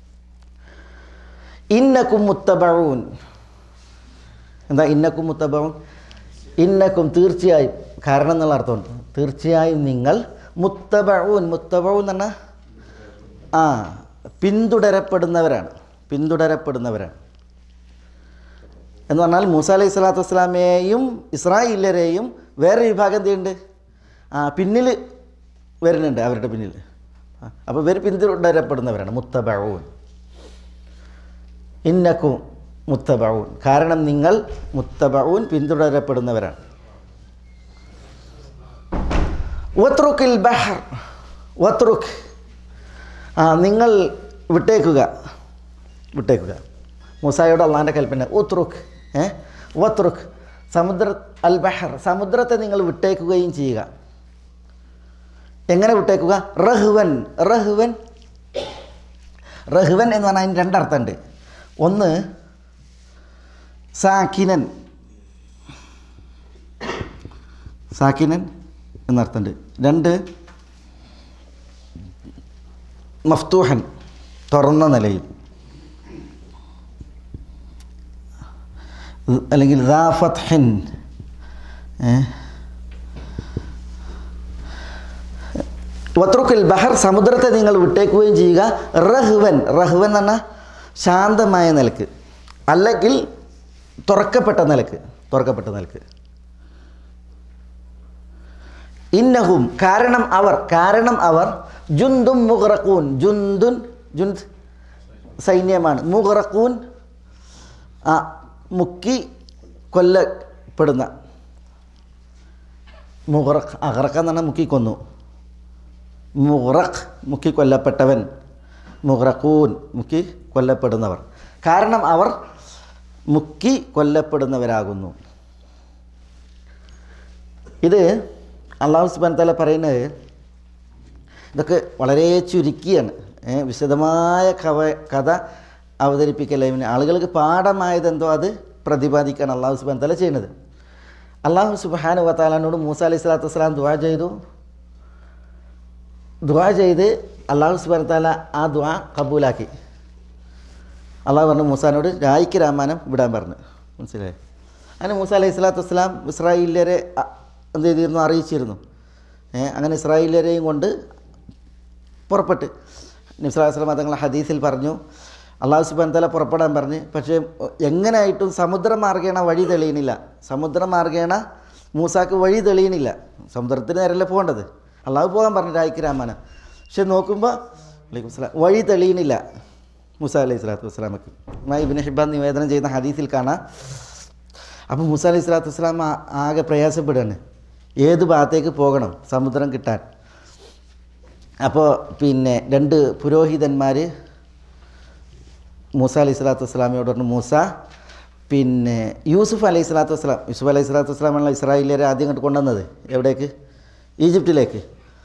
B: ഇന്നക്കും മുത്തബഊൻ. എന്താ ഇന്നക്കും മുത്തബഊൻ? ഇന്നക്കും തീർച്ചയായും, കാരണം എന്നുള്ള അർത്ഥമുണ്ട്. തീർച്ചയായും നിങ്ങൾ മുത്തബഊൻ. മുത്തബഊൻ എന്ന് പറഞ്ഞാൽ പിന്തുടരപ്പെടുന്നവരാണ് എന്ന് പറഞ്ഞാൽ മൂസ അലൈഹി സ്വലാത്തു വസ്സലാമയെയും ഇസ്രായേല്യരെയും വേറെ വിഭാഗം എന്ത് ചെയ്യുന്നുണ്ട്? പിന്നിൽ വരുന്നുണ്ട്, അവരുടെ പിന്നിൽ. അപ്പോൾ ഇവർ പിന്തുടരപ്പെടുന്നവരാണ്. മുത്തബഊൻ. ഇന്നക്കും മുത്തബഊൻ, കാരണം നിങ്ങൾ മുത്തബഊൻ പിന്തുടരപ്പെടുന്നവരാണ്. വത്രുക്കിൽ ബഹർ, വത്രുക്ക് നിങ്ങൾ വിട്ടേക്കുക. മൂസായോട് അള്ളാഹിൻ്റെ കൽപ്പന ഉത്രുക്ക്. വത്രുക്ക് അൽ ബഹർ, സമുദ്രത്തെ നിങ്ങൾ വിട്ടേക്കുകയും ചെയ്യുക. എങ്ങനെ വിട്ടേക്കുക? റഹ്വൻ എന്ന് പറഞ്ഞാൽ അതിന് രണ്ടർത്ഥമുണ്ട്. ഒന്ന് സാക്കിനൻ എന്നർത്ഥമുണ്ട്. രണ്ട് മഫ്തൂഹൻ, തുറന്ന നിലയിൽ, അല്ലെങ്കിൽ ദാ ഫത്ഹിൻ. വത്രുക്കിൽ ബഹർ, സമുദ്രത്തെ നിങ്ങൾ വിട്ടേക്കുകയും ചെയ്യുക. റഹ്വൻ എന്ന് പറഞ്ഞാൽ ശാന്തമായ നിലക്ക്, അല്ലെങ്കിൽ തുറക്കപ്പെട്ട നിലക്ക്. ഇന്നഹും കാരണം അവർ ജുന്ദും മുഗ്റഖൂൻ, ജുന്ദ് സൈന്യമാണ്, മുഗ്റഖൂൻ മുക്കി കൊല്ലപ്പെടുന്ന, മുഗ്റഖ് അഗ്റഖ എന്ന് പറഞ്ഞാൽ മുക്കി കൊന്നു, മുഗ്റഖ് മുക്കി കൊല്ലപ്പെട്ടവൻ, മുഗ്റഖൂൻ മുക്കി കൊല്ലപ്പെടുന്നവർ, കാരണം അവർ മുക്കി കൊല്ലപ്പെടുന്നവരാകുന്നു. ഇത് അല്ലാഹു സുബ്ഹാനഹു വ തആല പറയുന്നത് ഇതൊക്കെ വളരെ ചുരുക്കിയാണ്. വിശദമായ കഥ അവതരിപ്പിക്കലിന് ആളുകൾക്ക് പാഠമായതെന്തോ അത് പ്രതിപാദിക്കാൻ അല്ലാഹു സുബ്ഹാനഹു വ തആല ചെയ്യുന്നത്. അല്ലാഹു സുബ്ഹാനഹു വ തആലയോട് മൂസ അലൈഹി സ്വലാത്തു വസ്സലാം ദുആ ചെയ്ത് അല്ലാഹു സുബ്ഹാനഹു വ തആല ആ ദുആ കബൂലാക്കി. അള്ളാഹു പറഞ്ഞു മൂസാനോട് രായിക്ക് രാമായണം വിടാൻ പറഞ്ഞു. മനസ്സിലായി? അങ്ങനെ മൂസ അലൈഹി സ്വലാത്തു വസ്സലാം ഇസ്രായേലിയരെ എന്ത് ചെയ്തിരുന്നു? അറിയിച്ചിരുന്നു. അങ്ങനെ ഇസ്രായേലിയരെയും കൊണ്ട് പുറപ്പെട്ട് നബി സല്ലല്ലാഹു അലൈഹി വസല്ലം തങ്ങൾ ഹദീസിൽ പറഞ്ഞു, അല്ലാഹു സുബ്ഹാനഹു വ തആല പുറപ്പെടാൻ പറഞ്ഞ്, പക്ഷേ എങ്ങനെയായിട്ടും സമുദ്രമാർഗേണ വഴി തെളിയണില്ല. സമുദ്രമാർഗേണ മൂസാക്ക് വഴി തെളിയണില്ല. സമുദ്രത്തിന് നേരല്ലേ പോകേണ്ടത്. അള്ളാഹു പോകാൻ പറഞ്ഞു രായിക്ക് രാമായണം. പക്ഷെ നോക്കുമ്പോൾ അലൈക്കും സ്ലാം വഴി തെളിയണില്ല മൂസ അലൈഹി സ്വലാത്തു വസ്സലാമക്ക്. ഇബ്നു ഹിബ്ബാൻ നിവേദനം ചെയ്യുന്ന ഹദീസിൽ കാണാം. അപ്പോൾ മൂസ അലൈഹി സ്വലാത്തു വസ്സലാം ആകെ പ്രയാസപ്പെടുകയാണ്, ഏത് ഭാഗത്തേക്ക് പോകണം സമുദ്രം കിട്ടാൻ. അപ്പോൾ രണ്ട് പുരോഹിതന്മാർ മൂസ അലൈഹി സ്വലാത്തു വസ്സലാമയോട് പറഞ്ഞു, മൂസ യൂസുഫ് അലൈഹി സ്വലാത്തു വസ്സലാമാണ് ഇസ്രായേലിയരെ ആദ്യം ഇങ്ങോട്ട് കൊണ്ടുവന്നത്. എവിടേക്ക്? ഈജിപ്തിലേക്ക്.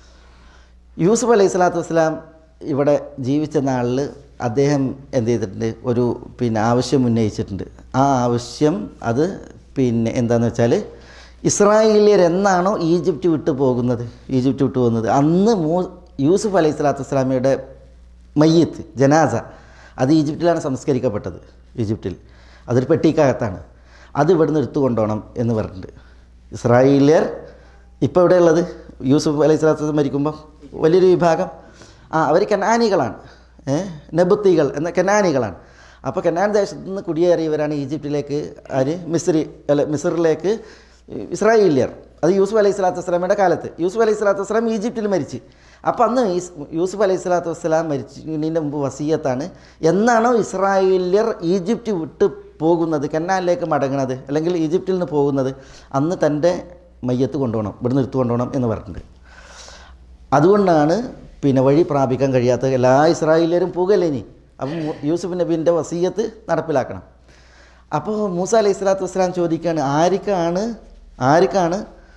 B: യൂസുഫ് അലൈഹി സ്വലാത്തു വസ്സലാം ഇവിടെ ജീവിച്ച നാളിൽ അദ്ദേഹം എന്ത് ചെയ്തിട്ടുണ്ട്? ഒരു ആവശ്യം ഉന്നയിച്ചിട്ടുണ്ട്. ആ ആവശ്യം അത് എന്താണെന്ന് വെച്ചാൽ, ഇസ്രായേലിയർ എന്നാണോ ഈജിപ്റ്റ് വിട്ടു പോകുന്നത്, ഈജിപ്റ്റ് വിട്ടു പോകുന്നത്, അന്ന് യൂസുഫ് അലൈഹി സ്വലാത്തു വസ്സലാമയുടെ മയ്യത്ത് ജനാസ അത് ഈജിപ്തിലാണ് സംസ്കരിക്കപ്പെട്ടത്. ഈജിപ്തിൽ അതൊരു പെട്ടിക്കകത്താണ്. അത് ഇവിടുന്ന് എടുത്തു കൊണ്ടുപോകണം എന്ന് പറഞ്ഞിട്ടുണ്ട്. ഇസ്രായേലിയർ ഇപ്പോൾ എവിടെയുള്ളത്? യൂസുഫ് അലൈഹി സ്വലാത്തു വസ്സലാം മരിക്കുമ്പം വലിയൊരു വിഭാഗം അവർ കനാനികളാണ്, നബുത്തികൾ എന്ന കനാനികളാണ്. അപ്പോൾ കനാൻ ദേശത്ത് നിന്ന് കുടിയേറിയവരാണ് ഈജിപ്തിലേക്ക് മിസ്റിലേക്ക് ഇസ്രായേലിയർ. അത് യൂസുഫ് അലൈഹി സ്വലാത്തു വസ്സലാമയുടെ കാലത്ത്. യൂസുഫ് അലൈഹി സ്വലാത്തു വസ്സലാം ഈജിപ്തിൽ മരിച്ച്. അപ്പോൾ അന്ന് യൂസുഫ് അലൈഹി സ്വലാത്തു വസ്സലാം മരിച്ചതിൻ്റെ മുമ്പ് വസിയത്താണ്, എന്നാണോ ഇസ്രായേലിയർ ഈജിപ്റ്റ് വിട്ട് പോകുന്നത്, കനാനിലേക്ക് മടങ്ങുന്നത്, അല്ലെങ്കിൽ ഈജിപ്തിൽ നിന്ന് പോകുന്നത്, അന്ന് തൻ്റെ മയ്യത്ത് കൊണ്ടുപോകണം, ഇവിടുന്ന് എടുത്തു കൊണ്ടുപോകണം എന്ന് പറഞ്ഞിട്ടുണ്ട്. അതുകൊണ്ടാണ് വഴി പ്രാപിക്കാൻ കഴിയാത്ത എല്ലാ ഇസ്രായേലിയരും പോകല്ലേ ഇനി. അപ്പം യൂസുഫ് നബീൻ്റെ വസിയത്ത് നടപ്പിലാക്കണം. അപ്പോൾ മൂസ അലൈഹി സ്വലാത്തു വസ്സലാം ചോദിക്കുകയാണ്, ആർക്കാണ്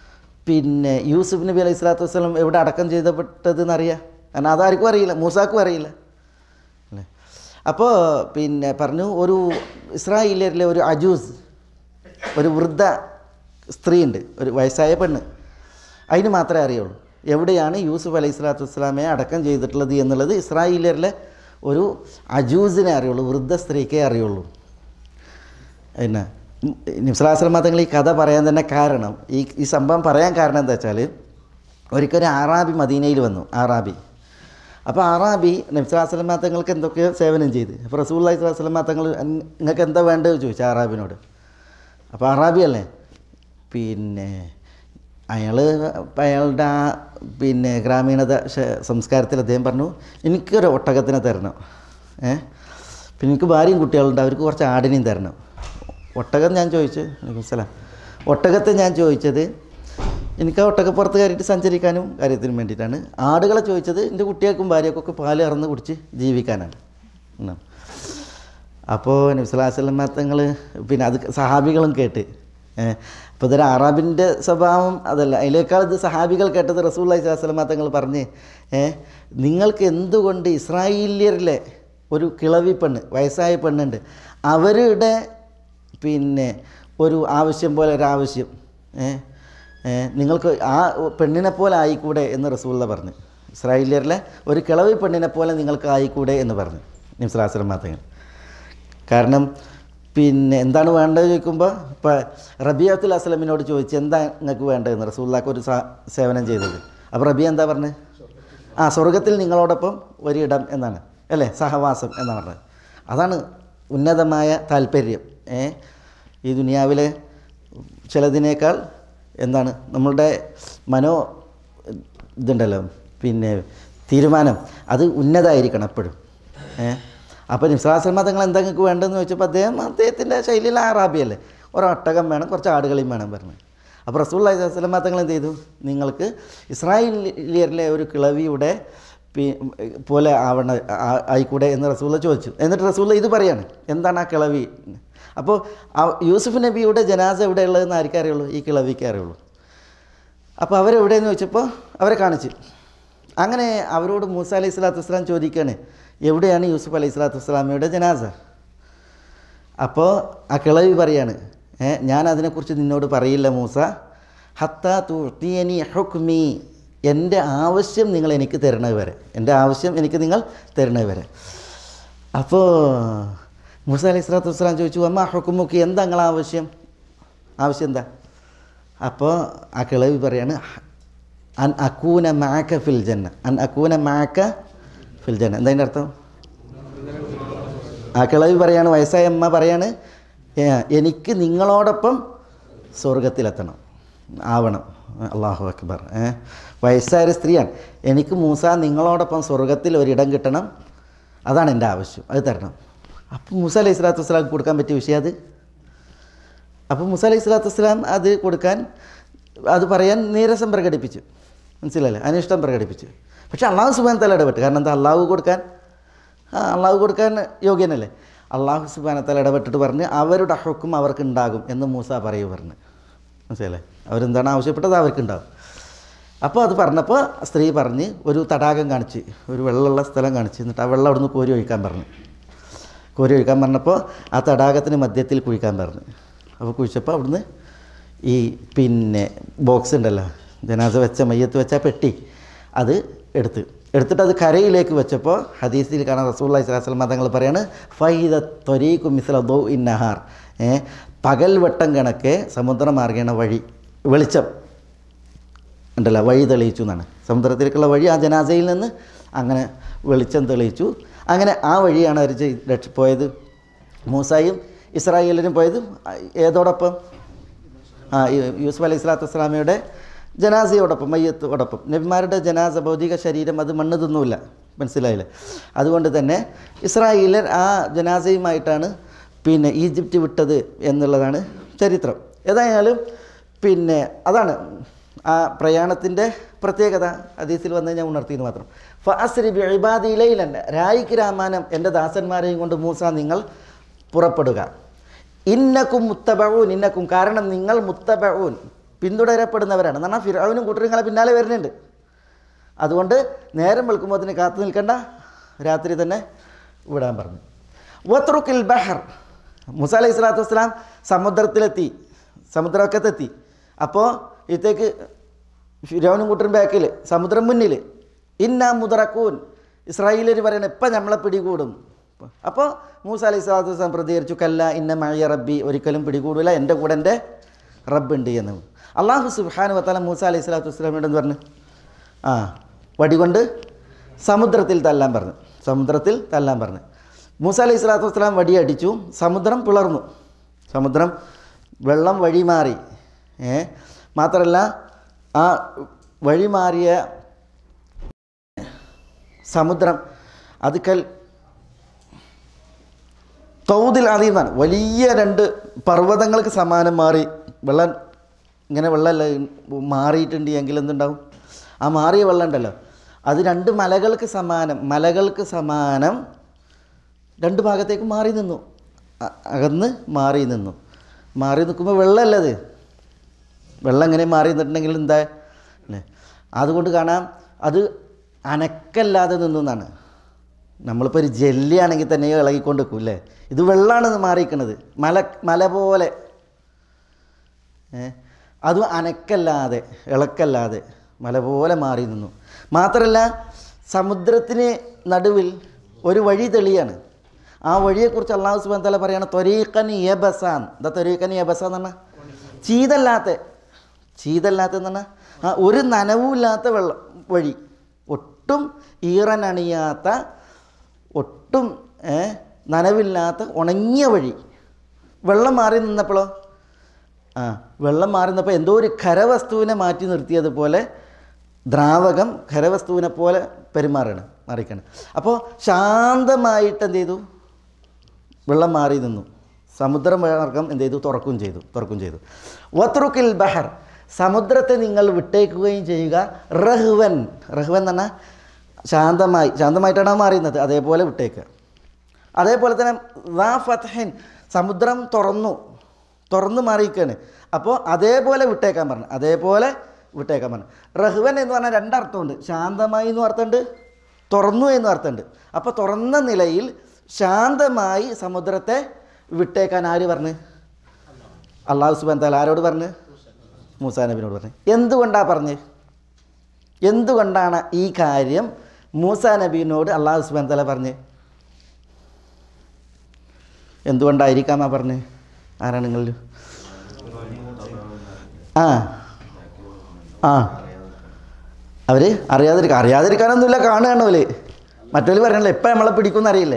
B: യൂസുഫ് നബി അലൈഹി സ്വലാത്തു വസ്സലാം എവിടെ അടക്കം ചെയ്തപ്പെട്ടതെന്ന് അറിയാം. കാരണം അതാർക്കും അറിയില്ല, മൂസാക്കും അറിയില്ല അല്ലേ. അപ്പോൾ പറഞ്ഞു, ഒരു ഇസ്രായേലിയരിലെ ഒരു അജൂസ്, ഒരു വൃദ്ധ സ്ത്രീ ഉണ്ട്, ഒരു വയസ്സായ പെണ്ണ്, അതിന് മാത്രമേ അറിയുള്ളൂ എവിടെയാണ് യൂസുഫ് അലൈഹി സ്വലാത്തു വസ്സലാമയെ അടക്കം ചെയ്തിട്ടുള്ളത് എന്നുള്ളത്. ഇസ്രായേലിയരിലെ ഒരു അജൂസിനെ അറിയുള്ളൂ, വൃദ്ധ സ്ത്രീക്കേ അറിയുള്ളൂ. നബി സല്ലല്ലാഹു അലൈഹി വസല്ലം തങ്ങൾ ഈ കഥ പറയാൻ തന്നെ കാരണം, ഈ സംഭവം പറയാൻ കാരണം എന്താ വെച്ചാൽ, ഒരിക്കലും ആറാബി മദീനയിൽ വന്നു. അപ്പോൾ ആറാബി നബി സല്ലല്ലാഹു അലൈഹി വസല്ലം തങ്ങൾക്ക് എന്തൊക്കെയോ സേവനം ചെയ്ത്. അപ്പോൾ റസൂലുള്ളാഹി സ്വല്ലല്ലാഹു അലൈഹി വസല്ലം തങ്ങൾ നിങ്ങൾക്ക് എന്താ വേണ്ടത് ചോദിച്ചു ആറാബിനോട്. അപ്പോൾ ആറാബി അല്ലേ അയാളുടെ ഗ്രാമീണത സംസ്കാരത്തിൽ അദ്ദേഹം പറഞ്ഞു, എനിക്കൊരു ഒട്ടകത്തിനെ തരണം, എനിക്ക് ഭാര്യയും കുട്ടികളുണ്ട്, അവർക്ക് കുറച്ച് ആടിനെയും തരണം. ഒട്ടകം ഞാൻ ചോദിച്ചു, ഒട്ടകത്തെ ഞാൻ ചോദിച്ചത് എനിക്ക് ആ ഒട്ടകപ്പുറത്ത് കയറിയിട്ട് സഞ്ചരിക്കാനും കാര്യത്തിനും വേണ്ടിയിട്ടാണ്. ആടുകളെ ചോദിച്ചത് എൻ്റെ കുട്ടികൾക്കും ഭാര്യക്കൊക്കെ പാല് കറന്ന് കുടിച്ച് ജീവിക്കാനാണ്. അപ്പോൾ നബി സല്ലല്ലാഹു അലൈഹി വസല്ലം തങ്ങൾ അത് സഹാബികളും കേട്ട്. അപ്പോൾ ഇതൊരു അറാബിൻ്റെ സ്വഭാവം അതല്ല, അതിനേക്കാൾ ഇത് സഹാബികൾ കേട്ടത് റസൂലുള്ളാഹി സ്വല്ലല്ലാഹു അലൈഹി വസല്ലം തങ്ങൾ പറഞ്ഞ്, നിങ്ങൾക്ക് എന്തുകൊണ്ട് ഇസ്രായേലിയരിലെ ഒരു കിളവി പെണ്ണ്, വയസ്സായ പെണ്ണുണ്ട്, അവരുടെ ഒരു ആവശ്യം പോലെ ഒരാവശ്യം നിങ്ങൾക്ക് ആ പെണ്ണിനെ പോലെ ആയിക്കൂടെ എന്ന് റസൂലുള്ള പറഞ്ഞു. ഇസ്രായേലിയരിലെ ഒരു കിളവി പെണ്ണിനെ പോലെ നിങ്ങൾക്ക് ആയിക്കൂടെ എന്ന് പറഞ്ഞു നബി സല്ലല്ലാഹു അലൈഹി വസല്ലം തങ്ങൾ. കാരണം എന്താണ് വേണ്ടത് ചോദിക്കുമ്പോൾ, ഇപ്പോൾ റബിയത്തുൽ അസ്ലമിനോട് ചോദിച്ചു എന്താ നിങ്ങൾക്ക് വേണ്ടതെന്ന്, റസൂലുള്ളാഹിക്ക് ഒരു സേവനം ചെയ്തത്. അപ്പോൾ റബിയ എന്താ പറഞ്ഞത്? സ്വർഗത്തിൽ നിങ്ങളോടൊപ്പം ഒരിടം എന്നാണ് അല്ലേ, സഹവാസം എന്നാണ് പറഞ്ഞത്. അതാണ് ഉന്നതമായ താല്പര്യം. ഈ ദുനിയാവിലെ ചിലതിനേക്കാൾ നമ്മളുടെ ഇതുണ്ടല്ലോ, പിന്നെ തീരുമാനം അത് ഉന്നതമായിരിക്കണം എപ്പോഴും. അപ്പോൾ നിസ്ലാസ്ലമ തങ്ങൾ എന്താ നിങ്ങൾക്ക് വേണ്ടതെന്ന് ചോദിച്ചപ്പോൾ അദ്ദേഹത്തിൻ്റെ ശൈലിയിൽ അറാബിയല്ലേ, ഒരൊട്ടകം വേണം, കുറച്ച് ആടുകളെയും വേണം പറഞ്ഞു. അപ്പോൾ റസൂലുള്ളാഹി സ്വല്ലല്ലാഹു അലൈഹി വസല്ലം തങ്ങൾ എന്ത് ചെയ്തു, നിങ്ങൾക്ക് ഇസ്രായേലിയരിലെ ഒരു കിളവിയുടെ പോലെ ആയിക്കൂടെ എന്ന് റസൂലുള്ള ചോദിച്ചു. എന്നിട്ട് റസൂലുള്ള ഇത് പറയാണ്, എന്താണ് ആ കിളവി. അപ്പോൾ യൂസുഫ് നബിയുടെ ജനാസ എവിടെ ഉള്ളതെന്ന് ആർക്കേ അറിയുള്ളൂ, ഈ കിളവിക്കേ അറിയുള്ളൂ. അപ്പോൾ അവരെവിടെയെന്ന് ചോദിച്ചപ്പോൾ അവരെ കാണിച്ചു. അങ്ങനെ അവരോട് മൂസ അലൈഹി സ്വലാത്തു വസ്സലാം ചോദിക്കുകയാണ്, എവിടെയാണ് യൂസുഫ് അലൈഹി സ്വലാത്തു വസ്സലാമയുടെ ജനാസ. അപ്പോൾ ആ കിളവി പറയാണ്, ഞാൻ അതിനെക്കുറിച്ച് നിന്നോട് പറയില്ല മൂസ, ഹത്താ തുഅ്തിയനി ഹുക്മി, എൻ്റെ ആവശ്യം നിങ്ങൾ എനിക്ക് തരണത് വരെ, എൻ്റെ ആവശ്യം എനിക്ക് നിങ്ങൾ തരണത് വരെ. അപ്പോൾ മൂസ അലൈഹി സ്വലാത്തു വസ്സലാം ചോദിച്ചു, അമ്മ ഹുക്മുക്ക്, എന്താ നിങ്ങളെ ആവശ്യം എന്താ. അപ്പോൾ ആ കിളവി പറയാണ്, അൻ അക്കൂന മഅക ഫിൽ ജന്ന, അൻ അക്കൂന മഅക ഫിൽ ജന്ന. എന്താ അതിൻ്റെ അർത്ഥം? ആ കിളവി പറയാണ്, വയസ്സായ അമ്മ പറയാണ്, എനിക്ക് നിങ്ങളോടൊപ്പം സ്വർഗത്തിലെത്തണം, ആവണം. അല്ലാഹു അക്ബർ. വയസ്സായ സ്ത്രീയാണ്, എനിക്ക് മൂസ നിങ്ങളോടൊപ്പം സ്വർഗത്തിൽ ഒരിടം കിട്ടണം, അതാണ് എൻ്റെ ആവശ്യം, അത് തരണം. അപ്പോൾ മൂസ അലൈഹി സ്വലാത്തു വസ്സലാം കൊടുക്കാൻ പറ്റിയ വിഷയം അത്. അപ്പോൾ മൂസ അലൈഹി സ്വലാത്തു വസ്സലാം അത് പറയാൻ നീരസം പ്രകടിപ്പിച്ചു, മനസ്സിലല്ലേ, അനിഷ്ടം പ്രകടിപ്പിച്ചു. പക്ഷേ അള്ളാഹു സുബ്ഹാനഹു വ തആല ഇടപെട്ടു. കാരണം എന്താ, അള്ളാഹു കൊടുക്കാൻ യോഗ്യനല്ലേ. അള്ളാഹു സുബ്ഹാനഹു വ തആല ഇടപെട്ടിട്ട് പറഞ്ഞ് അവരുടെ ഹുക്കം അവർക്കുണ്ടാകും എന്ന് മൂസ പറഞ്ഞു, മനസ്സിലല്ലേ. അവരെന്താണ് ആവശ്യപ്പെട്ടത് അവർക്കുണ്ടാകും. അപ്പോൾ അത് പറഞ്ഞപ്പോൾ സ്ത്രീ പറഞ്ഞ് ഒരു തടാകം കാണിച്ച്, ഒരു വെള്ളമുള്ള സ്ഥലം കാണിച്ച്, എന്നിട്ട് ആ വെള്ളം അവിടുന്ന് കോരി ഒഴിക്കാൻ പറഞ്ഞപ്പോൾ ആ തടാകത്തിന് മധ്യത്തിൽ കുഴിക്കാൻ പറഞ്ഞു. അപ്പോൾ കുഴിച്ചപ്പോൾ അവിടുന്ന് ഈ പിന്നെ ബോക്സ് ഉണ്ടല്ലോ, ജനാസ വെച്ച മയ്യത്ത് വെച്ച പെട്ടി, അത് എടുത്തിട്ട് അത് കരയിലേക്ക് വെച്ചപ്പോൾ ഹദീസിൽ കാണാൻ റസൂലുള്ളാഹി സ്വല്ലല്ലാഹു അലൈഹി വസല്ലം തങ്ങൾ പറയാണ്, ഫൈദ ത്വരീഖു മിസ്ല ദൗഇൻ നഹാർ, പകൽ വട്ടം കണക്കെ സമുദ്രമാർഗേണ വെളിച്ചം ഉണ്ടല്ലോ, വഴി തെളിയിച്ചു എന്നാണ്. സമുദ്രത്തിലേക്കുള്ള വഴി ആ ജനാസയിൽ നിന്ന് അങ്ങനെ വെളിച്ചം തെളിയിച്ചു. അങ്ങനെ ആ വഴിയാണ് അവർ പോയത്. മൂസായും ഇസ്രായേലിനും പോയത് ഏതോടൊപ്പം? യൂസുഫ് അലൈഹി സ്വലാത്തു വസ്സലാമയുടെ ജനാസയോടൊപ്പം, മയ്യത്തോടൊപ്പം. നബിമാരുടെ ജനാസ, ഭൗതിക ശരീരം, അത് മണ്ണ് തിന്നൂല, മനസ്സിലായില്ലേ. അതുകൊണ്ട് തന്നെ ഇസ്രായേലർ ആ ജനാസയുമായിട്ടാണ് പിന്നെ ഈജിപ്റ്റ് വിട്ടത് എന്നുള്ളതാണ് ചരിത്രം. ഏതായാലും പിന്നെ അതാണ് ആ പ്രയാണത്തിൻ്റെ പ്രത്യേകത. ഹദീസിൽ വന്ന് ഞാൻ ഉണർത്തിയെന്ന് മാത്രം. ഫഅസ്രി ബിഇബാദി ലൈലൻ, രായിക്ക് രാമാനം എൻ്റെ ദാസന്മാരെയും കൊണ്ട് മൂസ നിങ്ങൾ പുറപ്പെടുക. ഇന്നക്കും മുത്തബഊൻ, ഇന്നക്കും കാരണം നിങ്ങൾ മുത്തബഊൻ പിന്തുടരപ്പെടുന്നവരാണ്. എന്ന് പറഞ്ഞാൽ ഫിർഔനും കൂട്ടരുങ്ങളെ പിന്നാലെ വരുന്നുണ്ട്. അതുകൊണ്ട് നേരം വെളുക്കുമ്പോഴത്തിന് കാത്തു നിൽക്കേണ്ട, രാത്രി തന്നെ വിടാൻ പറഞ്ഞു. വത്രുക്കിൽ ബഹർ, മൂസ അലൈഹി സ്വലാത്തു വസ്സലാം സമുദ്രവക്കത്തെത്തി. അപ്പോൾ ഇത്തേക്ക് ഫിർഔനും കൂട്ടരും ബാക്കിൽ, സമുദ്രം മുന്നിൽ. ഇന്നാ മുദറക്കൂൻ, ഇസ്രായേലിയർ പറയണം ഇപ്പം നമ്മളെ പിടികൂടും. അപ്പോൾ മൂസ അലൈഹി സ്വലാത്തു വസ്സലാം പ്രതികരിച്ചു, കല്ല ഇന്ന മഅയ റബ്ബി, ഒരിക്കലും പിടികൂടില്ല, എൻ്റെ കൂടെ എൻ്റെ റബ്ബുണ്ട് എന്ന്. അള്ളാഹു സുബ്ഹാനഹു വ തആല മൂസ അലൈഹി സ്വലാത്തു വസ്സലാമിനോട് എന്ന് പറഞ്ഞു, വടികൊണ്ട് സമുദ്രത്തിൽ തല്ലാൻ പറഞ്ഞു. മൂസ അലൈഹി സ്വലാത്തു വസ്സലാം വടിയടിച്ചു, സമുദ്രം പിളർന്നു, വെള്ളം വഴിമാറി. മാത്രമല്ല ആ വഴിമാറിയ സമുദ്രം അത് തൗദിൽ അദീമാണ്, വലിയ 2 പർവ്വതങ്ങൾക്ക് സമാനം മാറി. വെള്ളമല്ല മാറിയിട്ടുണ്ട് എങ്കിൽ എന്തുണ്ടാവും, ആ മാറിയ വെള്ളം ഉണ്ടല്ലോ അത് 2 മലകൾക്ക് സമാനം 2 ഭാഗത്തേക്ക് അകന്ന് മാറി നിൽക്കുമ്പോൾ വെള്ളമല്ലത്. വെള്ളം എങ്ങനെ മാറി നിന്നിട്ടുണ്ടെങ്കിൽ എന്താ അല്ലേ, അതുകൊണ്ട് കാണാം അത് അനക്കല്ലാതെ നിന്നാണ്. നമ്മളിപ്പോൾ ഒരു ജെല്ലിയാണെങ്കിൽ തന്നെ ഇളകിക്കൊണ്ട് നിൽക്കും അല്ലേ, ഇത് വെള്ളമാണ് മാറിയിരിക്കുന്നത്, മല പോലെ. അതും അനക്കല്ലാതെ ഇളക്കല്ലാതെ മല പോലെ മാറി നിന്നു. മാത്രമല്ല സമുദ്രത്തിന് നടുവിൽ ഒരു വഴി തെളിയാണ്. ആ വഴിയെക്കുറിച്ച് അല്ലാഹു സുബ്ഹാനഹു വ തആല പറയാണ്, ത്വരീഖൻ യബസാൻ. എന്താ ത്വരീഖൻ യബസാൻ എന്ന് പറഞ്ഞാൽ? ചീതല്ലാത്ത എന്ന് പറഞ്ഞാൽ ഒരു നനവുമില്ലാത്ത വഴി, ഒട്ടും ഈറനണിയാത്ത, ഒട്ടും നനവില്ലാത്ത ഉണങ്ങിയ വഴി. വെള്ളം മാറി നിന്നപ്പോൾ എന്തോ ഒരു ഖരവസ്തുവിനെ മാറ്റി നിർത്തിയതുപോലെ ദ്രാവകം ഖരവസ്തുവിനെ പോലെ മാറിക്കണം. അപ്പോൾ ശാന്തമായിട്ട് എന്ത് ചെയ്തു? വെള്ളം മാറി നിന്നു. സമുദ്രമാർഗം എന്ത് ചെയ്തു? തുറക്കുകയും ചെയ്തു. വത്രുക്കിൽ ബഹർ, സമുദ്രത്തെ നിങ്ങൾ വിട്ടേക്കുകയും ചെയ്യുക. റഹ്വൻ എന്ന് പറഞ്ഞാൽ ശാന്തമായിട്ടാണ് മാറിയുന്നത്, അതേപോലെ വിട്ടേക്കുക. അതേപോലെ തന്നെ ദാ ഫത്ഹിൻ, സമുദ്രം തുറന്നു മാറിയിരിക്കുകയാണ്. അപ്പോൾ അതേപോലെ വിട്ടേക്കാൻ പറഞ്ഞു. റഹ്വൻ എന്ന് പറഞ്ഞാൽ രണ്ടർത്ഥമുണ്ട്. ശാന്തമായി എന്നും അർത്ഥമുണ്ട്, തുറന്നു എന്നും അർത്ഥമുണ്ട്. അപ്പോൾ തുറന്ന നിലയിൽ ശാന്തമായി സമുദ്രത്തെ വിട്ടേക്കാൻ ആര് പറഞ്ഞു? അല്ലാഹു സുബ്ഹാനഹു വ തആല ആരോട് പറഞ്ഞു? മൂസാ നബിയോട് പറഞ്ഞു. എന്തുകൊണ്ടാണ് ഈ കാര്യം മൂസാ നബിയോട് അല്ലാഹു സുബ്ഹാനഹു വ തആല പറഞ്ഞ്? എന്തുകൊണ്ടായിരിക്കാമാ പറഞ്ഞ്? ആരാണ് നിങ്ങൾ? അവർ അറിയാതിരിക്കാനൊന്നുമില്ല, കാണുകയാണ് പോലെ. മറ്റവർ പറയണല്ലോ എപ്പോൾ നമ്മളെ പിടിക്കുമെന്ന് അറിയില്ലേ?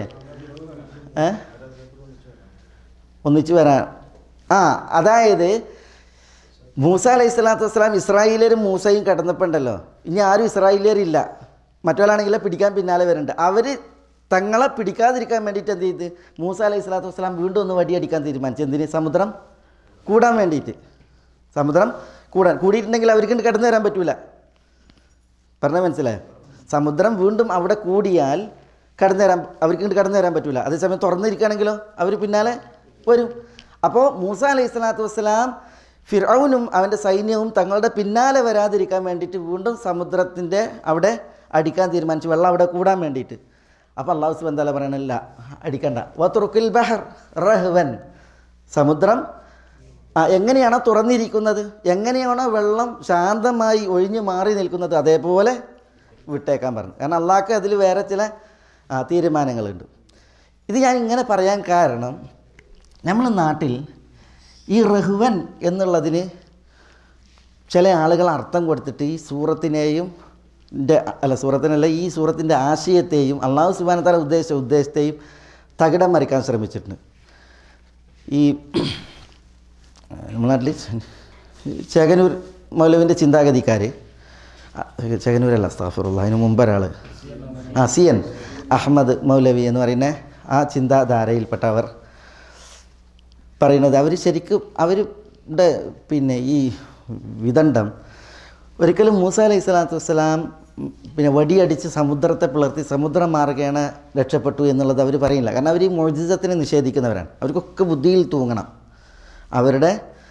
B: ഒന്നിച്ച് വരാൻ. അതായത് മൂസ അലൈഹി സ്വലാത്തു വസ്സലാം ഇസ്രായേലിയരും മൂസയും കിടന്നപ്പോൾ ഉണ്ടല്ലോ, ഇനി ആരും ഇസ്രായേലിയരില്ല, മറ്റവരാണെങ്കിലേ പിടിക്കാൻ പിന്നാലെ വരുന്നുണ്ട്. അവർ തങ്ങളെ പിടിക്കാതിരിക്കാൻ വേണ്ടിയിട്ട് എന്ത് ചെയ്ത്? മൂസ അലൈഹി സ്വലാത്തു വസ്സലാം വീണ്ടും ഒന്ന് വടിയടിക്കാൻ തീരുമാനിച്ചു. എന്തിന്? സമുദ്രം കൂടാൻ വേണ്ടിയിട്ട്. സമുദ്രം കൂടിയിട്ടുണ്ടെങ്കിൽ അവർക്ക് കിടന്നു വരാൻ പറ്റൂല. പറഞ്ഞാൽ മനസ്സിലായോ? സമുദ്രം വീണ്ടും അവിടെ കൂടിയാൽ അവർക്ക് കടന്നു വരാൻ പറ്റൂല. അതേസമയം തുറന്നിരിക്കുകയാണെങ്കിലോ അവർ പിന്നാലെ വരും. അപ്പോൾ മൂസ അലൈഹി സ്വലാത്തു വസ്സലാം ഫിർഔനും അവൻ്റെ സൈന്യവും തങ്ങളുടെ പിന്നാലെ വരാതിരിക്കാൻ വേണ്ടിയിട്ട് വീണ്ടും സമുദ്രത്തിൻ്റെ അവിടെ അടിക്കാൻ തീരുമാനിച്ചു, വെള്ളം അവിടെ കൂടാൻ വേണ്ടിയിട്ട്. അപ്പോൾ അല്ലാഹു സുബ്ഹാനഹു വ തആല പറയണില്ല, അടിക്കണ്ട. വത്റുക്കിൽ ബഹർ റഹ്വൻ, സമുദ്രം എങ്ങനെയാണോ തുറന്നിരിക്കുന്നത്, എങ്ങനെയാണോ വെള്ളം ശാന്തമായി ഒഴിഞ്ഞു മാറി നിൽക്കുന്നത്, അതേപോലെ വിട്ടേക്കാൻ പറഞ്ഞു. കാരണം അള്ളാഹ്ക്ക് അതിൽ വേറെ ചില തീരുമാനങ്ങളുണ്ട്. ഇത് ഞാൻ ഇങ്ങനെ പറയാൻ കാരണം, നമ്മുടെ നാട്ടിൽ ഈ റഹ്വൻ എന്നുള്ളതിന് ചില ആളുകൾ അർത്ഥം കൊടുത്തിട്ട് ഈ സൂറത്തിനെയും സൂറത്തിനല്ല, ഈ സൂറത്തിൻ്റെ ആശയത്തെയും അല്ലാഹു സുബ്ഹാനഹു വ തആല ഉദ്ദേശത്തെയും തകിടം മറിക്കാൻ ശ്രമിച്ചിട്ടുണ്ട്. ഈ നമ്മുടെ നാട്ടിൽ ചെകനൂർ മൗലവിൻ്റെ ചിന്താഗതിക്കാർ, ചെകനൂരല്ല അസ്തഗ്ഫിറുല്ലാഹ്, അതിന് മുമ്പ് ഒരാൾ CN അഹമ്മദ് മൗലവി എന്ന് പറയുന്ന ആ ചിന്താധാരയിൽപ്പെട്ടവർ പറയുന്നത്, അവർ ശരിക്കും അവരുടെ ഈ വിദണ്ഡം ഒരിക്കലും മൂസ അലൈഹി സ്വലാത്തു വസ്സലാം വടിയടിച്ച് സമുദ്രത്തെ പിളർത്തി സമുദ്രം മാർഗേണ രക്ഷപ്പെട്ടു എന്നുള്ളത് അവർ പറയില്ല. കാരണം അവർ ഈ മുഅ്ജിസത്തിനെ നിഷേധിക്കുന്നവരാണ്. അവർക്കൊക്കെ ബുദ്ധിയിൽ തൂങ്ങണം. അവരുടെ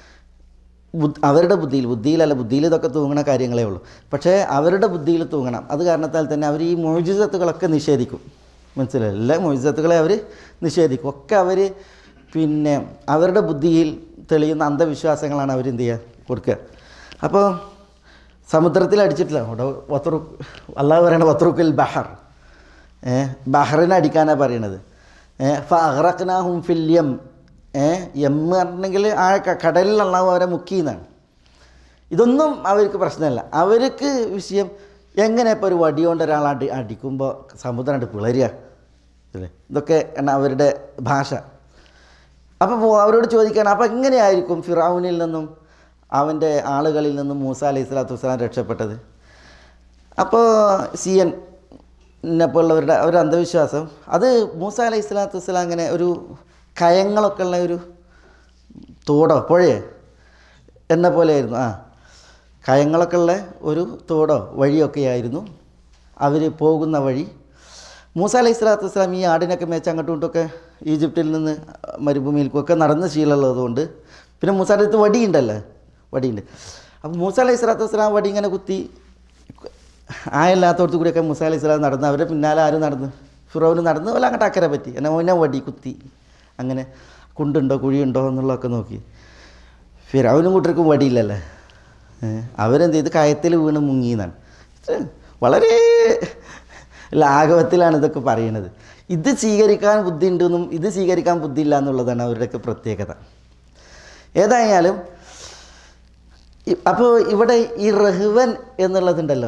B: ബുദ്ധിയിൽ ഇതൊക്കെ തൂങ്ങണ കാര്യങ്ങളേ ഉള്ളൂ. പക്ഷേ അവരുടെ ബുദ്ധിയിൽ തൂങ്ങണം. അത് കാരണത്താൽ തന്നെ അവർ ഈ മുഅ്ജിസത്തുകളൊക്കെ നിഷേധിക്കും. മനസ്സിലായി? എല്ലാ മുഅ്ജിസത്തുകളെ അവർ നിഷേധിക്കും. ഒക്കെ അവർ അവരുടെ ബുദ്ധിയിൽ തെളിയുന്ന അന്ധവിശ്വാസങ്ങളാണ് അവർ എന്ത് ചെയ്യുക? കൊടുക്കുക. അപ്പോൾ സമുദ്രത്തിൽ അടിച്ചിട്ടില്ല. അവിടെ അല്ലാഹു പറയണ വത്റുക്കിൽ ബഹർ, ബഹറിനെ അടിക്കാനാണ് പറയണത്. ഫഅഗ്റഖ്നാഹും ഫിൽ യം, പറഞ്ഞിട്ടുണ്ടെങ്കിൽ ആ കടലിൽ അള്ളാഹു അവരെ മുക്കിയെന്നാണ്. ഇതൊന്നും അവർക്ക് പ്രശ്നമല്ല. അവർക്ക് വിഷയം എങ്ങനെ ഇപ്പോൾ ഒരു വടി കൊണ്ട് ഒരാൾ അടിക്കുമ്പോൾ സമുദ്രം പിളരുക, അല്ലേ? ഇതൊക്കെ അവരുടെ ഭാഷ. അപ്പോൾ അവരോട് ചോദിക്കുകയാണ്, അപ്പോൾ എങ്ങനെയായിരിക്കും ഫിറഔനിൽ നിന്നും അവൻ്റെ ആളുകളിൽ നിന്നും മൂസ അലൈഹി സ്വലാത്തു വസ്സലാം രക്ഷപ്പെട്ടത്? അപ്പോൾ CN പോലുള്ളവരുടെ ഒരു അന്ധവിശ്വാസം, അത് മൂസ അലൈഹി സ്വലാത്തു വസ്സലാം അങ്ങനെ ഒരു കയങ്ങളൊക്കെ ഉള്ള ഒരു തോടോ പുഴയോ എന്ന പോലെയായിരുന്നു. കയങ്ങളൊക്കെ ഉള്ള ഒരു തോടോ വഴിയൊക്കെ ആയിരുന്നു അവർ പോകുന്ന വഴി. മൂസ അലൈഹി സ്വലാത്തു വസ്സലാം ഈ ആടിനൊക്കെ മേച്ച് അങ്ങോട്ടും ഇങ്ങോട്ടൊക്കെ ഈജിപ്തിൽ നിന്ന് മരുഭൂമിയിലേക്കൊക്കെ നടന്ന് ശീലമുള്ളതുകൊണ്ട്, പിന്നെ മൂസാൻ്റെ അടുത്ത് വടിയുണ്ട്. അപ്പോൾ മൂസ അലൈഹി സ്വലാത്തു വസ്സലാം വടി ഇങ്ങനെ കുത്തി ആയല്ലാത്തടത്ത് കൂടിയൊക്കെ മൂസ അലൈഹി സ്വലാം നടന്ന്, അവരുടെ പിന്നാലെ ആരും നടന്ന്, ഫിറൗന് നടന്ന് വല്ല അങ്ങോട്ട് അക്കരെ പറ്റി എന്നെ വടി കുത്തി അങ്ങനെ കുണ്ടുണ്ടോ കുഴിയുണ്ടോ എന്നുള്ളതൊക്കെ നോക്കി. ഫിറൗനും കൂട്ടർക്കും വടിയില്ലല്ലേ, അവരെന്ത് ചെയ്ത് കയത്തിൽ വീണ് മുങ്ങിയെന്നാണ്. വളരെ ലാഘവത്തിലാണ് ഇതൊക്കെ പറയുന്നത്. ഇത് സ്വീകരിക്കാൻ ബുദ്ധി ഉണ്ടെന്നും ഇത് സ്വീകരിക്കാൻ ബുദ്ധിയില്ല എന്നുള്ളതാണ് അവരുടെയൊക്കെ പ്രത്യേകത. ഏതായാലും അപ്പോൾ ഇവിടെ ഈ റഹ്വൻ എന്നുള്ളതുണ്ടല്ലോ,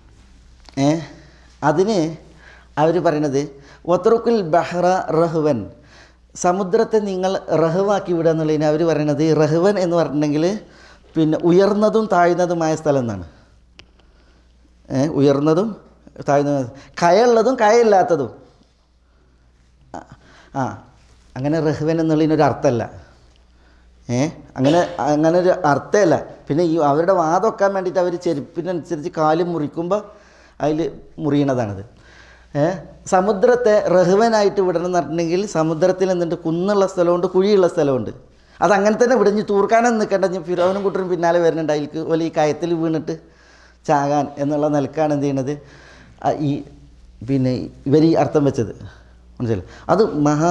B: അതിന് അവർ പറയണത് വത്റുക്കുൽ ബഹ്റ റഹ്വൻ, സമുദ്രത്തെ നിങ്ങൾ റഹ്വാക്കി വിടുക എന്നുള്ളതിന് അവർ പറയണത് റഹ്വൻ എന്ന് പറഞ്ഞിട്ടുണ്ടെങ്കിൽ ഉയർന്നതും താഴ്ന്നതുമായ സ്ഥലം എന്നാണ്. ഉയർന്നതും താഴ്ന്നതും, കയയുള്ളതും കയയില്ലാത്തതും. അങ്ങനെ റഹ്വൻ എന്നുള്ളതിനൊരു അർത്ഥമല്ല. അങ്ങനെ ഒരു അർത്ഥമല്ല. പിന്നെ ഈ അവരുടെ വാദമൊക്കാൻ വേണ്ടിയിട്ട് അവർ ചെരുപ്പിനനുസരിച്ച് കാല് മുറിക്കുമ്പോൾ അതിൽ മുറിയണതാണിത്. സമുദ്രത്തെ റഹ്വനായിട്ട് വിടണം എന്ന് പറഞ്ഞിട്ടുണ്ടെങ്കിൽ സമുദ്രത്തിൽ എന്നിട്ട് കുന്നുള്ള സ്ഥലമുണ്ട്, കുഴിയുള്ള സ്ഥലമുണ്ട്. അതങ്ങനെ തന്നെ വിടഞ്ഞ് തൂർക്കാനൊന്നും നിൽക്കേണ്ട. ഫിറോനും കൂട്ടരും പിന്നാലെ വരുന്നുണ്ട് അതിൽക്ക് പോലെ ഈ കയത്തിൽ വീണിട്ട് ചാകാൻ എന്നുള്ള നിലക്കാണ് എന്ത് ചെയ്യണത് ഈ പിന്നെ ഇവർ ഈ അർത്ഥം വെച്ചത്. മനസ്സിലായി? അത്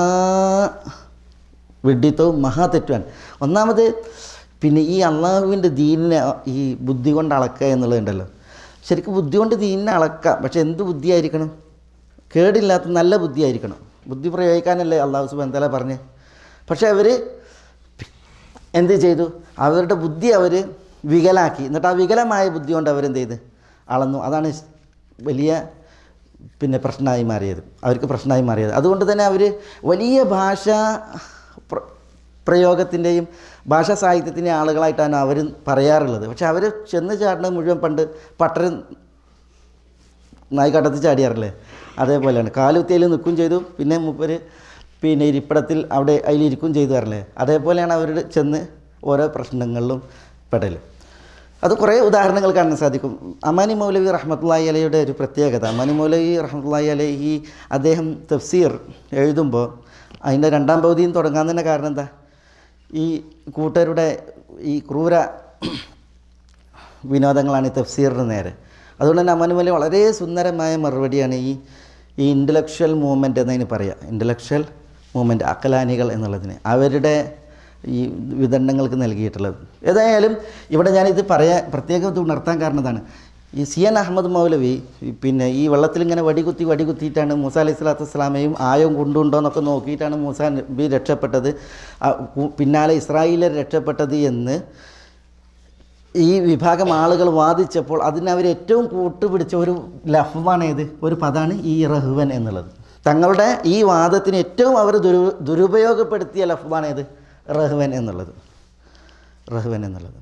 B: വിഡ്ഢിത്തവും തെറ്റുമാണ്. ഒന്നാമത് പിന്നെ ഈ അള്ളാഹുവിൻ്റെ ദീനിനെ ഈ ബുദ്ധി കൊണ്ട് അളക്കുക എന്നുള്ളതുണ്ടല്ലോ. ശരിക്കും ബുദ്ധി കൊണ്ട് ദീനിനെ അളക്കാം. പക്ഷെ എന്ത് ബുദ്ധിയായിരിക്കണം? കേടില്ലാത്ത നല്ല ബുദ്ധിയായിരിക്കണം. ബുദ്ധി പ്രയോഗിക്കാനല്ലേ അള്ളാഹു സുബ്ഹാനഹു വ തആല പറഞ്ഞ്. പക്ഷെ അവർ എന്ത് ചെയ്തു? അവരുടെ ബുദ്ധി അവർ വികലാക്കി. എന്നിട്ട് ആ വികലമായ ബുദ്ധി കൊണ്ട് അവരെന്ത് ചെയ്ത് അളന്നു. അതാണ് വലിയ പിന്നെ പ്രശ്നമായി മാറിയത്, അവർക്ക് പ്രശ്നമായി മാറിയത്. അതുകൊണ്ട് തന്നെ അവർ വലിയ ഭാഷാ പ്രയോഗത്തിൻ്റെയും ഭാഷാ സാഹിത്യത്തിൻ്റെയും ആളുകളായിട്ടാണ് അവർ പറയാറുള്ളത്. പക്ഷെ അവർ ചെന്ന് ചാടുന്നത് മുഴുവൻ പണ്ട് പട്ടരം നായിക്കാട്ടത്തിൽ ചാടിയാറില്ലേ, അതേപോലെയാണ്. കാലുത്തിയിൽ നിൽക്കും ചെയ്തു, പിന്നെ മൂപ്പർ പിന്നെ ഇരിപ്പിടത്തിൽ അവിടെ അതിലിരിക്കും ചെയ്തു തരല്ലേ. അതേപോലെയാണ് അവർ ചെന്ന് ഓരോ പ്രശ്നങ്ങളിലും പെടൽ. അത് കുറേ ഉദാഹരണങ്ങൾ കാണാൻ സാധിക്കും. അമാനി മൗലവി റഹ്മത്തുള്ളാഹി അലൈഹിയുടെ ഒരു പ്രത്യേകത, അമാനി മൗലവി റഹ്മത്തുള്ളാഹി അലൈഹി അദ്ദേഹം തഫ്സീർ എഴുതുമ്പോൾ അതിൻ്റെ രണ്ടാം പകുതിയും തുടങ്ങാൻ തന്നെ കാരണം എന്താ? ഈ കൂട്ടരുടെ ഈ ക്രൂര വിനോദങ്ങളാണ് ഈ തഫ്സീറിന് നേരെ. അതുകൊണ്ട് തന്നെ അമാനി മൗലവി വളരെ സുന്ദരമായ മറുപടിയാണ് ഈ ഇൻ്റലക്ച്വൽ മൂവ്മെൻറ്റ് എന്നതിന് പറയുക. ഇൻ്റലക്ച്വൽ മൂവ്മെൻറ്റ്, അക്കലാനികൾ എന്നുള്ളതിന് അവരുടെ ഈ വിദണ്ഡങ്ങൾക്ക് നൽകിയിട്ടുള്ളത്. ഏതായാലും ഇവിടെ ഞാനിത് പ്രത്യേകം ഇത് ഉണർത്താൻ കാരണം ഇതാണ്. ഈ CN അഹമ്മദ് മൗലവി പിന്നെ ഈ വെള്ളത്തിലിങ്ങനെ വടികുത്തിയിട്ടാണ് മൂസ അലൈഹി സ്വലാത്തു വസ്സലാമയും ആയം കൊണ്ടുണ്ടോ എന്നൊക്കെ നോക്കിയിട്ടാണ് മൂസ നബി രക്ഷപ്പെട്ടത്, പിന്നാലെ ഇസ്രായേലർ രക്ഷപ്പെട്ടത് എന്ന് ഈ വിഭാഗം ആളുകൾ വാദിച്ചപ്പോൾ അതിനവർ ഏറ്റവും കൂട്ടുപിടിച്ച ഒരു ലഫ്വാണേത്, ഒരു പദമാണ് ഈ റഹ്വൻ എന്നുള്ളത്. തങ്ങളുടെ ഈ വാദത്തിന് ഏറ്റവും അവർ ദുരുപയോഗപ്പെടുത്തിയ ലഫ്വാണേത്, റഹ്വൻ എന്നുള്ളത്. റഹ്വൻ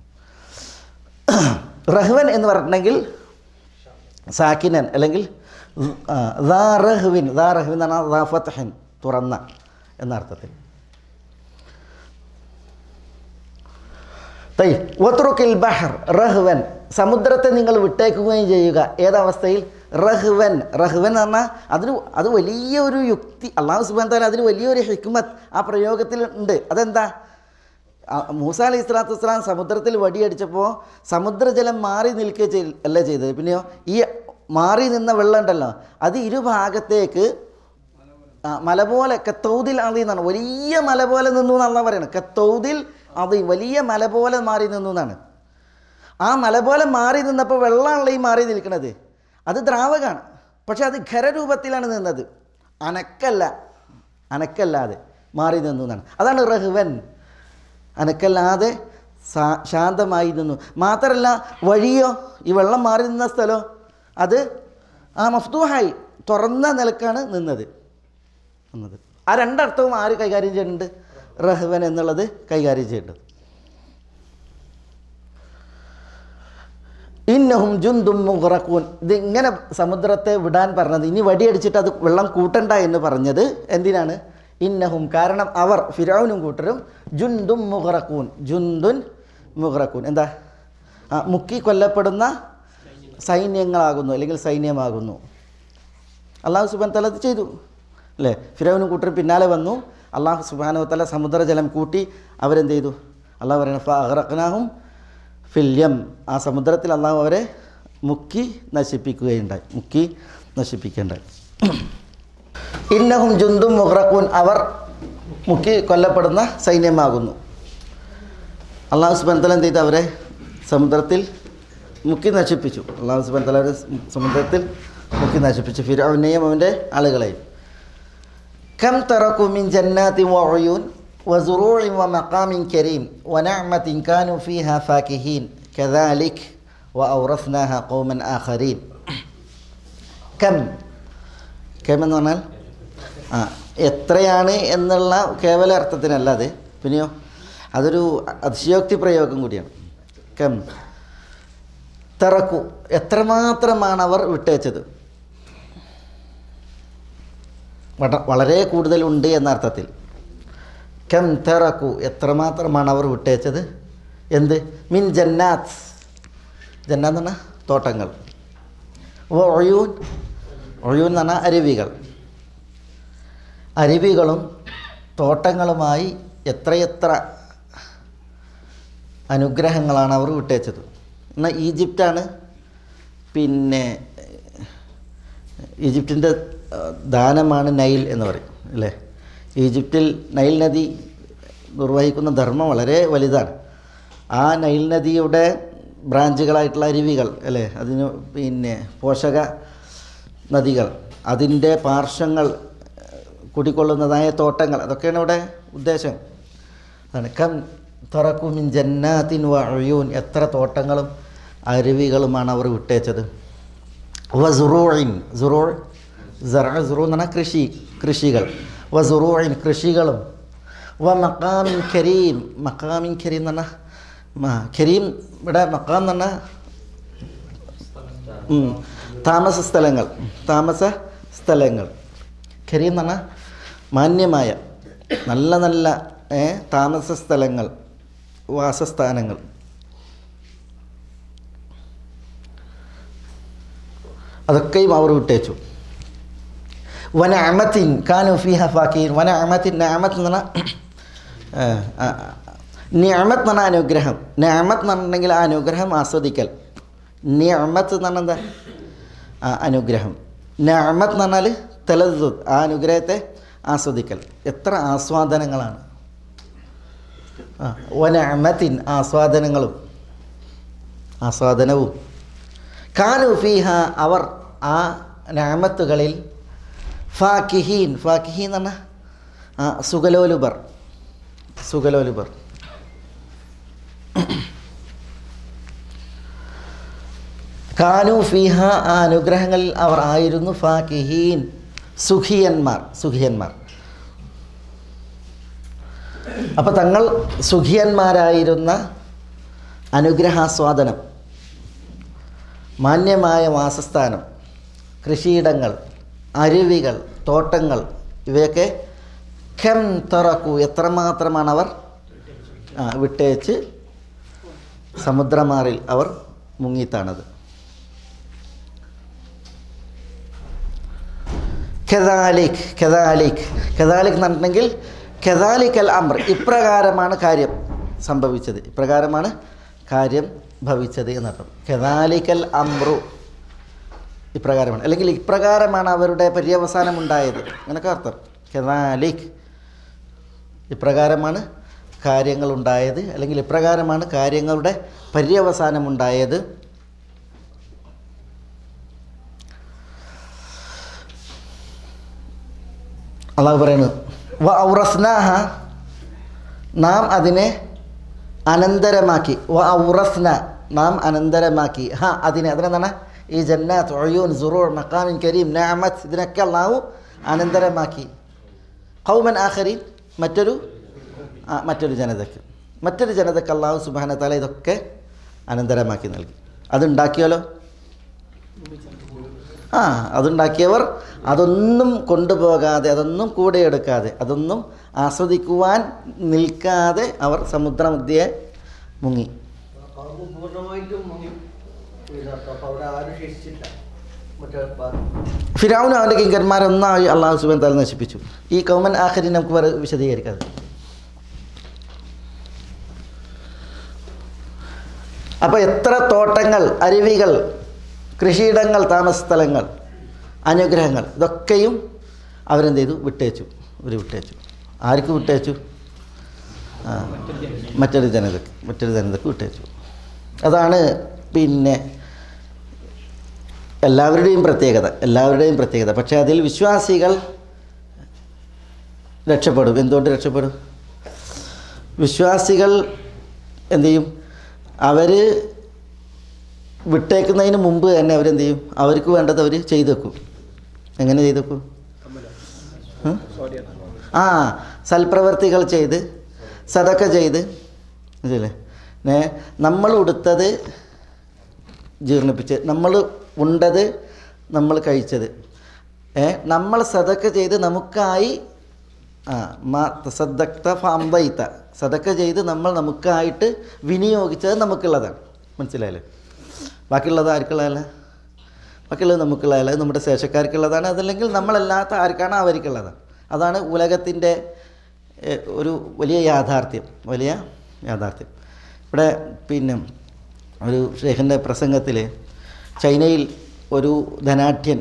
B: എന്ന് പറഞ്ഞിട്ടുണ്ടെങ്കിൽ സാക്കിനൻ അല്ലെങ്കിൽ റഹ്വിൻ എന്ന് പറഞ്ഞാൽ ഫത്ഹൻ, തുറന്ന എന്ന അർത്ഥത്തിൽ. വത്രുക്കിൽ ബഹർ റഹ്വൻ, സമുദ്രത്തെ നിങ്ങൾ വിട്ടേക്കുകയും ചെയ്യുക. ഏതവസ്ഥയിൽ? റഹ്വൻ എന്ന് പറഞ്ഞാൽ അത് വലിയൊരു യുക്തി. അല്ലാഹു സുബ്ഹാനഹു വ തആല അതിന് വലിയൊരു ഹിക്മത്ത് ആ പ്രയോഗത്തിൽ ഉണ്ട്. അതെന്താ? മൂസ അലൈഹി സ്വലാത്തു വസ്സലാം സമുദ്രത്തിൽ വടിയടിച്ചപ്പോൾ സമുദ്രജലം മാറി നിൽക്കുക അല്ല ചെയ്തത്. പിന്നെയോ ഈ മാറി നിന്ന വെള്ളം ഉണ്ടല്ലോ, അത് ഇരുഭാഗത്തേക്ക് മല പോലെ കത്തൗദിൽ അളി എന്നാണ്, വലിയ മല പോലെ നിന്നു എന്നാണ് പറയുന്നത്. കത്തൗദിൽ അളി, വലിയ മല പോലെ മാറി നിന്നു എന്നാണ്. ആ മല പോലെ മാറി നിന്നപ്പോൾ വെള്ളമാണല്ലോ ഈ മാറി നിൽക്കുന്നത്. അത് ദ്രാവകമാണ്, പക്ഷെ അത് ഖരരൂപത്തിലാണ് നിന്നത്, അനക്കല്ലാതെ മാറി നിന്നു എന്നാണ്. അതാണ് റഹ്വൻ, അനക്കല്ലാതെ ശാന്തമായി നിന്നു. മാത്രമല്ല വഴിയോ ഈ വെള്ളം മാറി നിന്ന സ്ഥലമോ അത് മഫ്തൂഹായി തുറന്ന നിലക്കാണ് നിന്നത്. ആ രണ്ടർത്ഥവും ആര് കൈകാര്യം ചെയ്യുന്നുണ്ട്? റഹ്വൻ എന്നുള്ളത് കൈകാര്യം ചെയ്യേണ്ടത്. ഇന്നഹും ജുന്ദും മുഗ്റഖൂൻ, ഇത് ഇങ്ങനെ സമുദ്രത്തെ വിടാൻ പറഞ്ഞത്, ഇനി വടിയടിച്ചിട്ട് അത് വെള്ളം കൂട്ടണ്ട എന്ന് പറഞ്ഞത് എന്തിനാണ്? ഇന്നഹും, കാരണം അവർ ഫിർഔനും കൂട്ടരും ജുന്ദും മുഗ്റഖൂൻ എന്താ? മുക്കി കൊല്ലപ്പെടുന്ന സൈന്യങ്ങളാകുന്നു, അല്ലെങ്കിൽ സൈന്യമാകുന്നു. അള്ളാഹു സുബ്ഹാനഹു വ തആല അത് ചെയ്തു അല്ലേ? ഫിർഔനും കൂട്ടരും പിന്നാലെ വന്നു. അള്ളാഹു സുബ്ഹാനഹു വ തആല സമുദ്രജലം കൂട്ടി അവരെന്ത് ചെയ്തു? അള്ളാഹു പറയുന്നത് ഫഅഗ്റഖ്നാഹും ഫിൽ യം, ആ സമുദ്രത്തിൽ അള്ളാഹു അവരെ മുക്കി നശിപ്പിക്കുകയുണ്ടായി. ഇന്നഹും ജുന്ദും മുഗ്റഖൂൻ, അവർ മുക്കി കൊല്ലപ്പെടുന്ന സൈന്യമാകുന്നു. അള്ളാഹു സുബ്ഹാനഹു വ തആല എന്ത് ചെയ്തു? അവരെ സമുദ്രത്തിൽ മുക്കി നശിപ്പിച്ചു. അള്ളാഹു സുബ്ഹാനഹു വ തആല അവരെ സമുദ്രത്തിൽ മുക്കി നശിപ്പിച്ചു, ഫിർഔനെയും അവൻ്റെ ആളുകളെയും. കം തറകു മിൻ ജന്നാത്തിൻ വഉയൂൻ വസുറൂഇൻ വമഖാമിൻ കരീം വനഅമത്തിൻ കാനൂ ഫീഹാ ഫാകിഹീൻ കദാലിക വഔറസ്നാഹാ ഖൗമൻ ആഖരീൻ. കം എന്ന് പറഞ്ഞാൽ എത്രയാണ് എന്നുള്ള കേവല അർത്ഥത്തിനല്ല അത്, പിന്നെയോ അതൊരു അതിശയോക്തി പ്രയോഗം കൂടിയാണ്. കം തറക്കു എത്രമാത്രമാണ് അവർ വിട്ടേച്ചത്. വളരെ കൂടുതലുണ്ട് എന്ന അർത്ഥത്തിൽ. കം തറക്കു എത്രമാത്രമാണ് അവർ വിട്ടേച്ചത്. എന്ത്? മിൻ ജന്നാത്ത്, ജന്നാത്ത് എന്ന് പറഞ്ഞാൽ തോട്ടങ്ങൾ. ഒയൂൻ, ഒയൂൻ എന്ന് പറഞ്ഞാൽ അരുവികൾ. അരുവികളും തോട്ടങ്ങളുമായി എത്രയെത്ര അനുഗ്രഹങ്ങളാണ് അവർ വിട്ടേച്ചത്. എന്നാൽ ഈജിപ്റ്റാണ് ഈജിപ്തിൻ്റെ ദാനമാണ് നൈൽ എന്ന് പറയും അല്ലേ. ഈജിപ്തിൽ നൈൽ നദി നിർവഹിക്കുന്ന ധർമ്മം വളരെ വലുതാണ്. ആ നൈൽ നദിയുടെ ബ്രാഞ്ചുകളായിട്ടുള്ള അരുവികൾ അല്ലേ, അതിന് പോഷക നദികൾ, അതിൻ്റെ പാർശ്വങ്ങൾ കുടിക്കൊള്ളുന്നതായ തോട്ടങ്ങൾ, അതൊക്കെയാണ് ഇവിടെ ഉദ്ദേശം. അതാണ് കം തറക്കു മിൻ ജന്നാത്തിൻ വ ഉയൂൻ, എത്ര തോട്ടങ്ങളും അരുവികളുമാണ് അവർ വിട്ടേച്ചത്. വ സുറൂഇൻ, സുറൂർ സുറൂ എന്ന് പറഞ്ഞാൽ കൃഷികൾ. വ സുറൂഇൻ കൃഷികളും. വ മഖാമിൻ കരീം, മഖാമിൻ കരീം എന്ന് പറഞ്ഞാൽ കരീം ഇവിടെ മഖാം എന്ന് പറഞ്ഞാൽ താമസ സ്ഥലങ്ങൾ. കരീം എന്ന് പറഞ്ഞാൽ മാന്യമായ നല്ല നല്ല താമസ സ്ഥലങ്ങൾ, വാസസ്ഥാനങ്ങൾ. അതൊക്കെയും അവർ വിട്ടേച്ചു. വനഅമത്തിൻ കാനു ഫീഹ ഫാക്കിൻ. വനഅമത്തിൻ, നഅമത്ത് എന്ന് പറഞ്ഞാൽ നിഅമത്ത് എന്ന് പറഞ്ഞാൽ അനുഗ്രഹം. നഅമത്ത് എന്ന് പറഞ്ഞിട്ടുണ്ടെങ്കിൽ ആ അനുഗ്രഹം ആസ്വദിക്കൽ. നിഅമത്ത് എന്ന് പറഞ്ഞാൽ എന്താ? അനുഗ്രഹം. നഅമത്ത് എന്ന് പറഞ്ഞാൽ തലദ്ദുദ്, ആ അനുഗ്രഹത്തെ ആസ്വദിക്കൽ. എത്ര ആസ്വാദനങ്ങളാണ്. വനഅമത്തിൻ ആസ്വാദനവും. കാനു ഫീഹ അവർ ആ നഅമത്തുകളിൽ ഫാക്കിഹീൻ, ഫാക്കിഹീൻ എന്ന് പറഞ്ഞാൽ സുഖലോലുപർ. കാനു ഫീഹ ആ അനുഗ്രഹങ്ങളിൽ അവർ ആയിരുന്നു ഫാക്കിഹീൻ, സുഖിയന്മാർ. അപ്പം തങ്ങൾ സുഖിയന്മാരായിരുന്ന അനുഗ്രഹാസ്വാദനം, മാന്യമായ വാസസ്ഥാനം, കൃഷിയിടങ്ങൾ, അരുവികൾ, തോട്ടങ്ങൾ, ഇവയൊക്കെ ഖം തറക്കു എത്രമാത്രമാണ് അവർ വിട്ടേച്ച് സമുദ്രമാറിൽ അവർ മുങ്ങിത്താണത്. കദാലിക് എന്ന് പറഞ്ഞിട്ടുണ്ടെങ്കിൽ കദാലിക്കൽ അംർ, ഇപ്രകാരമാണ് കാര്യം സംഭവിച്ചത്, ഇപ്രകാരമാണ് കാര്യം ഭവിച്ചത് എന്നർത്ഥം. കദാലിക്കൽ അംറു, ഇപ്രകാരമാണ്, അല്ലെങ്കിൽ ഇപ്രകാരമാണ് അവരുടെ പര്യവസാനം ഉണ്ടായത് എന്നൊക്കെ അർത്ഥം. കദാലിക് ഇപ്രകാരമാണ് കാര്യങ്ങളുണ്ടായത്, അല്ലെങ്കിൽ ഇപ്രകാരമാണ് കാര്യങ്ങളുടെ പര്യവസാനമുണ്ടായത്. അള്ളാഹു പറയുന്നു വ ഔറസ്നാഹ, നാം അതിനെ അനന്തരമാക്കി. വ ഔറസ്ന, നാം അനന്തരമാക്കി. അതിനെന്താണ്? ഈ ജന്നാത്ത്, ഉയൂൻ, സുറൂർ, മഖാമിൻ കരീം, നഅമത്ത്, ഇതിനൊക്കെ അള്ളാഹു അനന്തരമാക്കി. ഖൗമൻ ആഖരീൻ, മറ്റൊരു ജനതയ്ക്ക് അള്ളാഹു സുബ്ഹാനഹു വ തആല ഇതൊക്കെ അനന്തരമാക്കി നൽകി. അതുണ്ടാക്കിയാലോ? അതുണ്ടാക്കിയവർ അതൊന്നും കൊണ്ടുപോകാതെ, അതൊന്നും കൂടെ എടുക്കാതെ, അതൊന്നും ആസ്വദിക്കുവാൻ നിൽക്കാതെ അവർ സമുദ്രമധ്യേ മുങ്ങി. ഫിറഔൻ അവൻ്റെ കിങ്കന്മാരൊന്നായി അള്ളാഹു സുബ്ഹാനഹു വ തആല നശിപ്പിച്ചു. ഈ ഖൗമൻ ആഖരീൻ നമുക്ക് വിശദീകരിക്കാതെ. അപ്പോൾ എത്ര തോട്ടങ്ങൾ, അരുവികൾ, കൃഷിയിടങ്ങൾ, താമസ സ്ഥലങ്ങൾ, അനുഗ്രഹങ്ങൾ, ഇതൊക്കെയും അവരെന്ത് ചെയ്തു? വിട്ടേച്ചു. ആർക്ക് വിട്ടേച്ചു? മറ്റൊരു ജനതക്ക് വിട്ടേച്ചു. അതാണ് എല്ലാവരുടെയും പ്രത്യേകത. പക്ഷേ അതിൽ വിശ്വാസികൾ രക്ഷപ്പെടും. എന്തുകൊണ്ട് രക്ഷപ്പെടും? വിശ്വാസികൾ എന്തു ചെയ്യും? അവർ വിട്ടേക്കുന്നതിന് മുമ്പ് തന്നെ അവരെന്ത് ചെയ്യും? അവർക്ക് വേണ്ടത് അവർ ചെയ്തേക്കും. എങ്ങനെ ചെയ്തേക്കും? സൽപ്രവർത്തികൾ ചെയ്ത്, സദക്ക ചെയ്ത്, അല്ലേ? നമ്മൾ ഉടുത്തത് ജീർണിപ്പിച്ച്, നമ്മൾ ഉണ്ടത്, നമ്മൾ കഴിച്ചത്, നമ്മൾ സദക്ക ചെയ്ത് നമുക്കായി തസദ്ദഖ്ത ഫഅംദൈത, സദക്ക ചെയ്ത് നമ്മൾ നമുക്കായിട്ട് വിനിയോഗിച്ചത് നമുക്കുള്ളതാണ്. മനസ്സിലായല്ലേ? ബാക്കിയുള്ളത് ആർക്കുള്ളതല്ല? ബാക്കിയുള്ളത് നമുക്കുള്ളതല്ല, അത് നമ്മുടെ ശേഷക്കാർക്കുള്ളതാണ്. അതല്ലെങ്കിൽ നമ്മളല്ലാത്ത ആർക്കാണ് അവർക്കുള്ളതാണ്. അതാണ് ഉലകത്തിൻ്റെ ഒരു വലിയ യാഥാർത്ഥ്യം. ഇവിടെ പിന്നെ ഒരു ഷെയ്ഖിൻ്റെ പ്രസംഗത്തിൽ ചൈനയിൽ ഒരു ധനാഢ്യൻ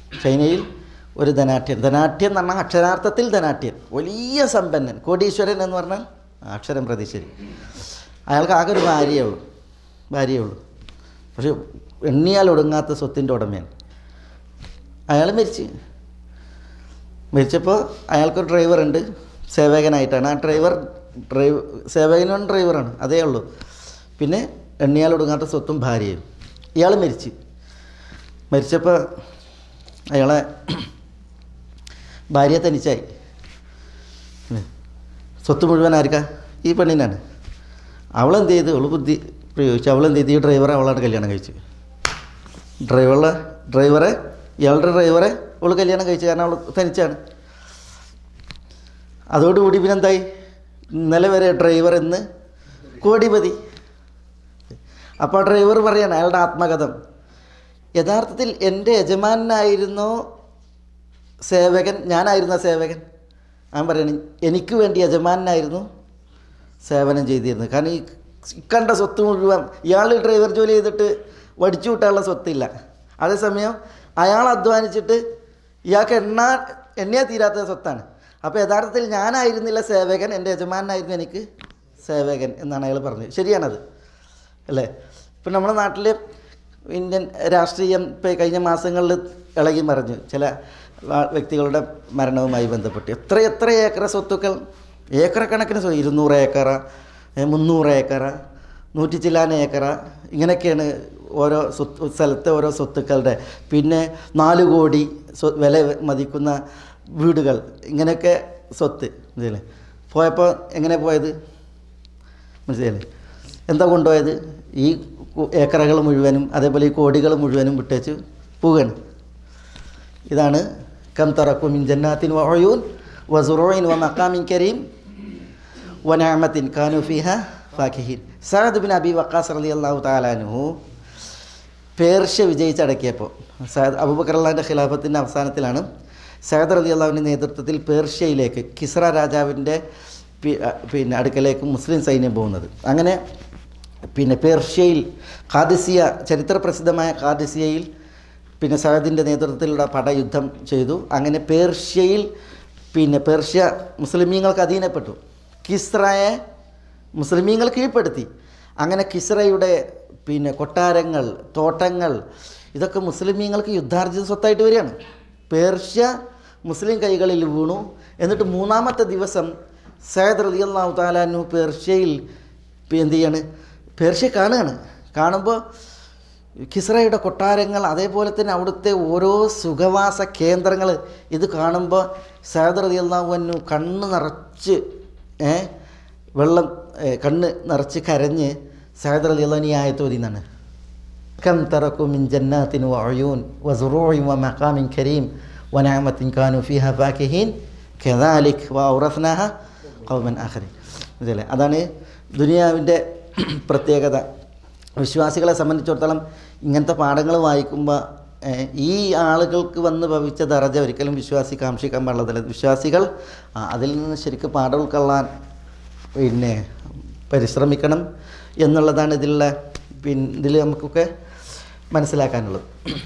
B: എന്ന് പറഞ്ഞാൽ അക്ഷരാർത്ഥത്തിൽ ധനാഢ്യൻ, വലിയ സമ്പന്നൻ, കോടീശ്വരൻ എന്ന് പറഞ്ഞാൽ അക്ഷരം പ്രതീശ്വരി. അയാൾക്ക് ആകെ ഒരു ഭാര്യയേ ഉള്ളൂ. പക്ഷെ എണ്ണിയാൽ ഒടുങ്ങാത്ത സ്വത്തിൻ്റെ ഉടമയാണ്. അയാൾ മരിച്ചപ്പോൾ അയാൾക്കൊരു ഡ്രൈവറുണ്ട്, സേവകനായിട്ടാണ്. ആ സേവകനും ഡ്രൈവറാണ്, അതേ ഉള്ളൂ. പിന്നെ എണ്ണിയാൽ ഒടുങ്ങാത്ത സ്വത്തും ഭാര്യയും. ഇയാൾ മരിച്ചപ്പോൾ അയാളെ ഭാര്യ തനിച്ചായി. സ്വത്ത് മുഴുവൻ ആർക്കാ? ഈ പെണ്ണിനാണ്. അവളെന്ത് ചെയ്തു? അവൾ ബുദ്ധി പ്രയോഗിച്ചു. അവളെന്ത് ചെയ്തു? ഈ ഡ്രൈവറെ അവളാണ് കല്യാണം കഴിച്ചു. ഇയാളുടെ ഡ്രൈവറെ അവൾ കല്യാണം കഴിച്ചു. കാരണം അവൾ തനിച്ചാണ്. അതോടുകൂടി പിന്നെന്തായി? ഇന്നലെ വരെ ഡ്രൈവർ എന്ന് കോടിപതി. അപ്പോൾ ആ ഡ്രൈവർ പറയാണ്, അയാളുടെ ആത്മകഥം, യഥാർത്ഥത്തിൽ എൻ്റെ യജമാനായിരുന്നോ സേവകൻ, ഞാനായിരുന്ന സേവകൻ. ഞാൻ പറയണ എനിക്ക് വേണ്ടി യജമാനായിരുന്നു സേവനം ചെയ്തിരുന്നത്. കാരണം ഈ കണ്ട സ്വത്ത് മുഴുവൻ ഇയാൾ ഡ്രൈവർ ജോലി ചെയ്തിട്ട് വടിച്ചു വിട്ടാനുള്ള സ്വത്തില്ല. അതേസമയം അയാൾ അധ്വാനിച്ചിട്ട് ഇയാൾക്ക് എണ്ണിയാൽ തീരാത്ത സ്വത്താണ്. അപ്പോൾ യഥാർത്ഥത്തിൽ ഞാനായിരുന്നില്ല സേവകൻ, എൻ്റെ യജമാനായിരുന്നു എനിക്ക് സേവകൻ എന്നാണ് അയാൾ പറഞ്ഞത്. ശരിയാണത് അല്ലേ? ഇപ്പം നമ്മുടെ നാട്ടിൽ ഇന്ത്യൻ രാഷ്ട്രീയം ഇപ്പോൾ കഴിഞ്ഞ മാസങ്ങളിൽ ഇളകി മറിഞ്ഞു. ചില വ്യക്തികളുടെ മരണവുമായി ബന്ധപ്പെട്ട് എത്ര ഏക്കർ സ്വത്തുക്കൾ, ഏക്കർ കണക്കിന് 200 ഏക്കറ, 300 ഏക്കറ, 100 ചില്ലാന ഏക്കറ, ഇങ്ങനെയൊക്കെയാണ് ഓരോ സ്ഥലത്തെ ഓരോ സ്വത്തുക്കളുടെ. പിന്നെ 4 കോടി വില മതിക്കുന്ന വീടുകൾ, ഇങ്ങനെയൊക്കെ സ്വത്ത്. മനസ്സിലല്ലേ? പോയപ്പോൾ എങ്ങനെ പോയത്? മനസ്സിലല്ലേ? എന്താ കൊണ്ടുപോയത്? ഈ ഏക്കറകൾ മുഴുവനും അതേപോലെ ഈ കോടികൾ മുഴുവനും വിട്ടേച്ച് പോവുകയാണ്. ഇതാണ് കം തറക്കു മിൻ ജന്നാത്തിൻ വഉയൂൻ വസുറൂഇൻ വമഖാമിൻ കരീം വനഅമത്തിൻ കാനൂ ഫീഹാ ഫാകിഹീൻ. സഅദ് ബിൻ അബി വഖാസ് റളിയല്ലാഹു തആല അൻഹു പേർഷ്യ വിജയിച്ചടക്കിയപ്പോൾ, അബൂബക്കർ റളിയല്ലാഹുവിൻ്റെ ഖിലാഫത്തിൻ്റെ അവസാനത്തിലാണ് സഅദ് റളിയല്ലാഹുവിൻ്റെ നേതൃത്വത്തിൽ പേർഷ്യയിലേക്ക് കിസ്ര രാജാവിൻ്റെ അടുക്കലേക്ക് മുസ്ലിം സൈന്യം പോകുന്നത്. അങ്ങനെ പേർഷ്യയിൽ ഖാദിസിയ, ചരിത്രപ്രസിദ്ധമായ ഖാദിസിയയിൽ സഅദിൻ്റെ നേതൃത്വത്തിലുള്ള പടയുദ്ധം ചെയ്തു. അങ്ങനെ പേർഷ്യയിൽ പേർഷ്യ മുസ്ലിമീങ്ങൾക്ക് അധീനപ്പെട്ടു. കിസ്രയെ മുസ്ലിമീങ്ങൾ കീഴ്പ്പെടുത്തി. അങ്ങനെ കിസ്രയുടെ കൊട്ടാരങ്ങൾ, തോട്ടങ്ങൾ, ഇതൊക്കെ മുസ്ലിമീങ്ങൾക്ക് യുദ്ധാർജിത സ്വത്തായിട്ട് വരികയാണ്. പേർഷ്യ മുസ്ലിം കൈകളിൽ വീണു. എന്നിട്ട് 3-ാമത്തെ ദിവസം സഅദ് റളിയല്ലാഹു തആല അൻഹു പേർഷ്യയിൽ എന്ത് ചെയ്യാണ്? പേർഷ്യ കാണുമ്പോൾ കിസ്രയുടെ കൊട്ടാരങ്ങൾ, അതേപോലെ തന്നെ അവിടുത്തെ ഓരോ സുഖവാസ കേന്ദ്രങ്ങൾ, ഇത് കാണുമ്പോൾ സഅദ് റളിയല്ലാഹു അൻഹു കണ്ണ് നിറച്ച് കരഞ്ഞ് സഅദ് റളിയല്ലാഹു അൻഹു ആയത്ത് ഓതിയെന്നാണ്. കം തറക്കു മിൻ ജന്നാത്തിൻ വഉയൂൻ വസുറൂഇൻ വമഖാമിൻ കരീം വനഅമത്തിൻ കാനൂ ഫീഹാ ഫാകിഹീൻ കദാലിക വഔറസ്നാഹാ ഖൗമൻ ആഖരീൻ. ഇതല്ലേ? അതാണ് ദുനിയാവിൻ്റെ പ്രത്യേകത. വിശ്വാസികളെ സംബന്ധിച്ചിടത്തോളം ഇങ്ങനത്തെ പാഠങ്ങൾ വായിക്കുമ്പോൾ ഈ ആളുകൾക്ക് വന്ന് ഭവിച്ച ദറജ ഒരിക്കലും വിശ്വാസി കാക്ഷിക്കാൻ പാടുള്ളതല്ല. വിശ്വാസികൾ അതിൽ നിന്ന് ശരിക്കും പാഠം ഉൾക്കൊള്ളാൻ പരിശ്രമിക്കണം എന്നുള്ളതാണ് ഇതിൽ നമുക്കൊക്കെ മനസ്സിലാക്കാനുള്ളത്.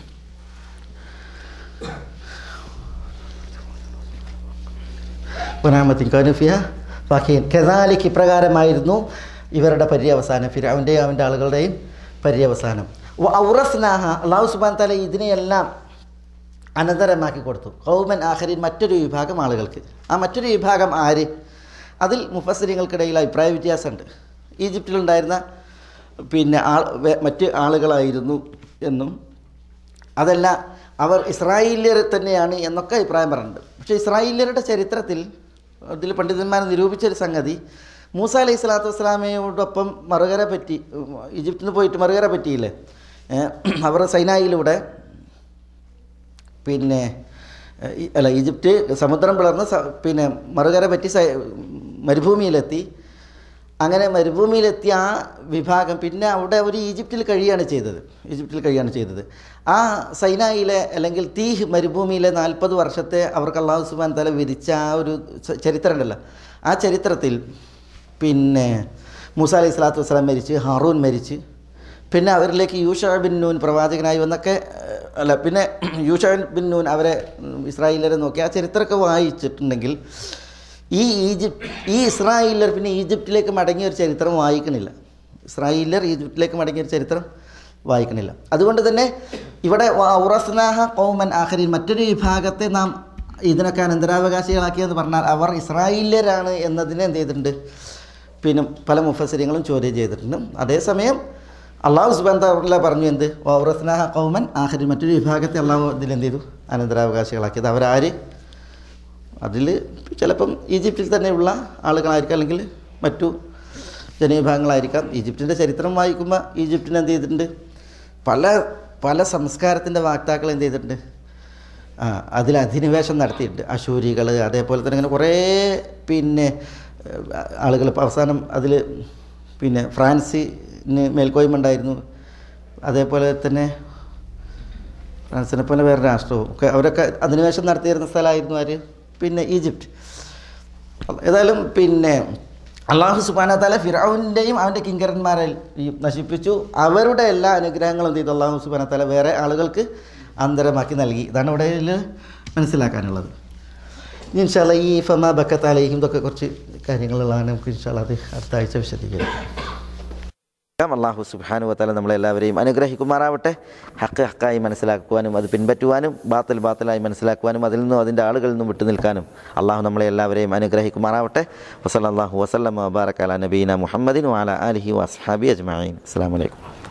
B: കദാലിക്, ഇപ്രകാരമായിരുന്നു ഇവരുടെ പര്യവസാനം, ഫിർഔൻ്റെയും അവൻ്റെ ആളുകളുടെയും പര്യവസാനം. ഔറസ്നാഹ, അല്ലാഹു സുബ്ഹാനഹു തആല ഇതിനെയെല്ലാം അനന്തരമാക്കി കൊടുത്തു. ഖൗമൻ ആഖരീൻ, മറ്റൊരു വിഭാഗം ആളുകൾക്ക്. ആ മറ്റൊരു വിഭാഗം ആര്? അതിൽ മുഫസ്സിരീങ്ങൾക്കിടയിൽ അഭിപ്രായ വ്യത്യാസമുണ്ട്. ഈജിപ്തിലുണ്ടായിരുന്ന മറ്റ് ആളുകളായിരുന്നു എന്നും, അതല്ല അവർ ഇസ്രായേല്യർ തന്നെയാണ് എന്നൊക്കെ അഭിപ്രായം പറഞ്ഞിട്ടുണ്ട്. പക്ഷേ ഇസ്രായേല്യരുടെ ചരിത്രത്തിൽ ഇതിൽ പണ്ഡിതന്മാർ നിരൂപിച്ചൊരു സംഗതി, മൂസ അലൈഹി സ്വലാത്തു വസ്സലാമയോടൊപ്പം ഈജിപ്തിൽ നിന്ന് പോയിട്ട് മറുകര പറ്റിയില്ലേ? അവർ സൈനായിലൂടെ പിന്നെ ഈജിപ്റ്റ് സമുദ്രം പിളർന്ന് പിന്നെ മറുകര പറ്റി മരുഭൂമിയിലെത്തി. അങ്ങനെ മരുഭൂമിയിലെത്തിയ ആ വിഭാഗം പിന്നെ അവിടെ ഒരു ഈജിപ്തിൽ കഴിയാണ് ചെയ്തത്. ആ സൈനായിലെ അല്ലെങ്കിൽ തീഹ് മരുഭൂമിയിലെ 40 വർഷത്തെ അവർക്ക് അല്ലാഹു സുബ്ഹാനഹു വ തആല വിധിച്ച ആ ഒരു ചരിത്രം ഉണ്ടല്ലോ, ആ ചരിത്രത്തിൽ പിന്നെ മൂസ അലൈഹി സ്വലാത്തു വസ്സലാം മരിച്ച്, ഹാറൂൻ മരിച്ച്, പിന്നെ അവരിലേക്ക് യൂഷ ബിൻ നൂൻ പ്രവാചകനായി വന്നൊക്കെ പിന്നെ യൂഷ ബിൻ നൂൻ അവരെ ഇസ്രായേലരെ നോക്കി ആ ചരിത്രമൊക്കെ വായിച്ചിട്ടുണ്ടെങ്കിൽ ഈ ഇസ്രായേലർ പിന്നെ ഈജിപ്തിലേക്ക് മടങ്ങിയൊരു ചരിത്രം വായിക്കണില്ല. അതുകൊണ്ട് തന്നെ ഇവിടെ ഔറസ്നാഹ ഖൗമൻ ആഖരീൻ, മറ്റൊരു വിഭാഗത്തെ നാം ഇതിനൊക്കെ അനന്തരാവകാശികളാക്കിയെന്ന് പറഞ്ഞാൽ അവർ ഇസ്രായേലരാണ് എന്നതിനെ എന്ത് ചെയ്തിട്ടുണ്ട്, പിന്നെ പല മുഫസ്സിരിങ്ങളും ചോദ്യം ചെയ്തിട്ടുണ്ട്. അതേസമയം അള്ളാഹു സുബ്ഹാനഹു വ തആല പറഞ്ഞു എന്ത്, ഔറസ്നാഹ ഖൗമൻ ആഖരീൻ, മറ്റൊരു വിഭാഗത്തെ അള്ളാഹു ഇതിലെന്ത് ചെയ്തു, അനന്തരാവകാശികളാക്കിയത്. അവരാര്? അതിൽ ചിലപ്പം ഈജിപ്തിൽ തന്നെയുള്ള ആളുകളായിരിക്കാം, അല്ലെങ്കിൽ മറ്റു ജനവിഭാഗങ്ങളായിരിക്കാം. ഈജിപ്തിൻ്റെ ചരിത്രം വായിക്കുമ്പോൾ ഈജിപ്തിന് എന്ത് ചെയ്തിട്ടുണ്ട്, പല സംസ്കാരത്തിൻ്റെ വാക്താക്കൾ എന്ത് ചെയ്തിട്ടുണ്ട്, അതിൽ അധിനിവേശം നടത്തിയിട്ടുണ്ട്. അശൂരികൾ, അതേപോലെ തന്നെ ഇങ്ങനെ കുറേ പിന്നെ ആളുകൾ. ഇപ്പോൾ അവസാനം അതിൽ പിന്നെ ഫ്രാൻസിന് മേൽക്കോയ്മ ഉണ്ടായിരുന്നു. അതേപോലെ തന്നെ ഫ്രാൻസിനെ പോലെ വേറെ രാഷ്ട്രവും ഒക്കെ അവരൊക്കെ അധിനിവേശം നടത്തിയിരുന്ന സ്ഥലമായിരുന്നു ആര്, പിന്നെ ഈജിപ്റ്റ്. ഏതായാലും പിന്നെ അല്ലാഹു സുബ്ഹാനഹു വ തആല ഫിർഔനിൻ്റെയും അവൻ്റെ കിങ്കരന്മാരെ നശിപ്പിച്ചു. അവരുടെ എല്ലാ അനുഗ്രഹങ്ങളും എന്ത് ചെയ്തു, അല്ലാഹു സുബ്ഹാനഹു വ തആല വേറെ ആളുകൾക്ക് അന്തരമാക്കി നൽകി. ഇതാണ് ഇവിടെ മനസ്സിലാക്കാനുള്ളത്. ഇൻഷാ അല്ലാഹ് ഈ ഫമാ ബക്കത്ത് അലൈഹിം ഇതൊക്കെ കുറച്ച് കാര്യങ്ങളുള്ളതാണ്. നമുക്ക് ഇൻഷാ അല്ലാഹ് അത് അടുത്ത ആഴ്ച വിശദീകരിക്കാം. അല്ലാഹു സുബ്ഹാനഹു വ തആല നമ്മളെല്ലാവരെയും അനുഗ്രഹിക്കുമാറാവട്ടെ. ഹക്ക് ഹക്കായി മനസ്സിലാക്കുവാനും അത് പിൻപറ്റുവാനും ബാത്തിൽ ബാത്തിലായി മനസ്സിലാക്കുവാനും അതിൽ നിന്നും അതിൻ്റെ ആളുകളിൽ നിന്നും വിട്ടു നിൽക്കാനും അള്ളാഹു നമ്മളെ എല്ലാവരെയും അനുഗ്രഹിക്കുമാറാവട്ടെ. വസല്ലല്ലാഹു വസല്ലമ വബാറക അലാ നബീന മുഹമ്മദിൻ വഅലാ ആലിഹി വഅസ്ഹാബിഹി അജ്മഈൻ. അസ്സലാമു അലൈക്കും.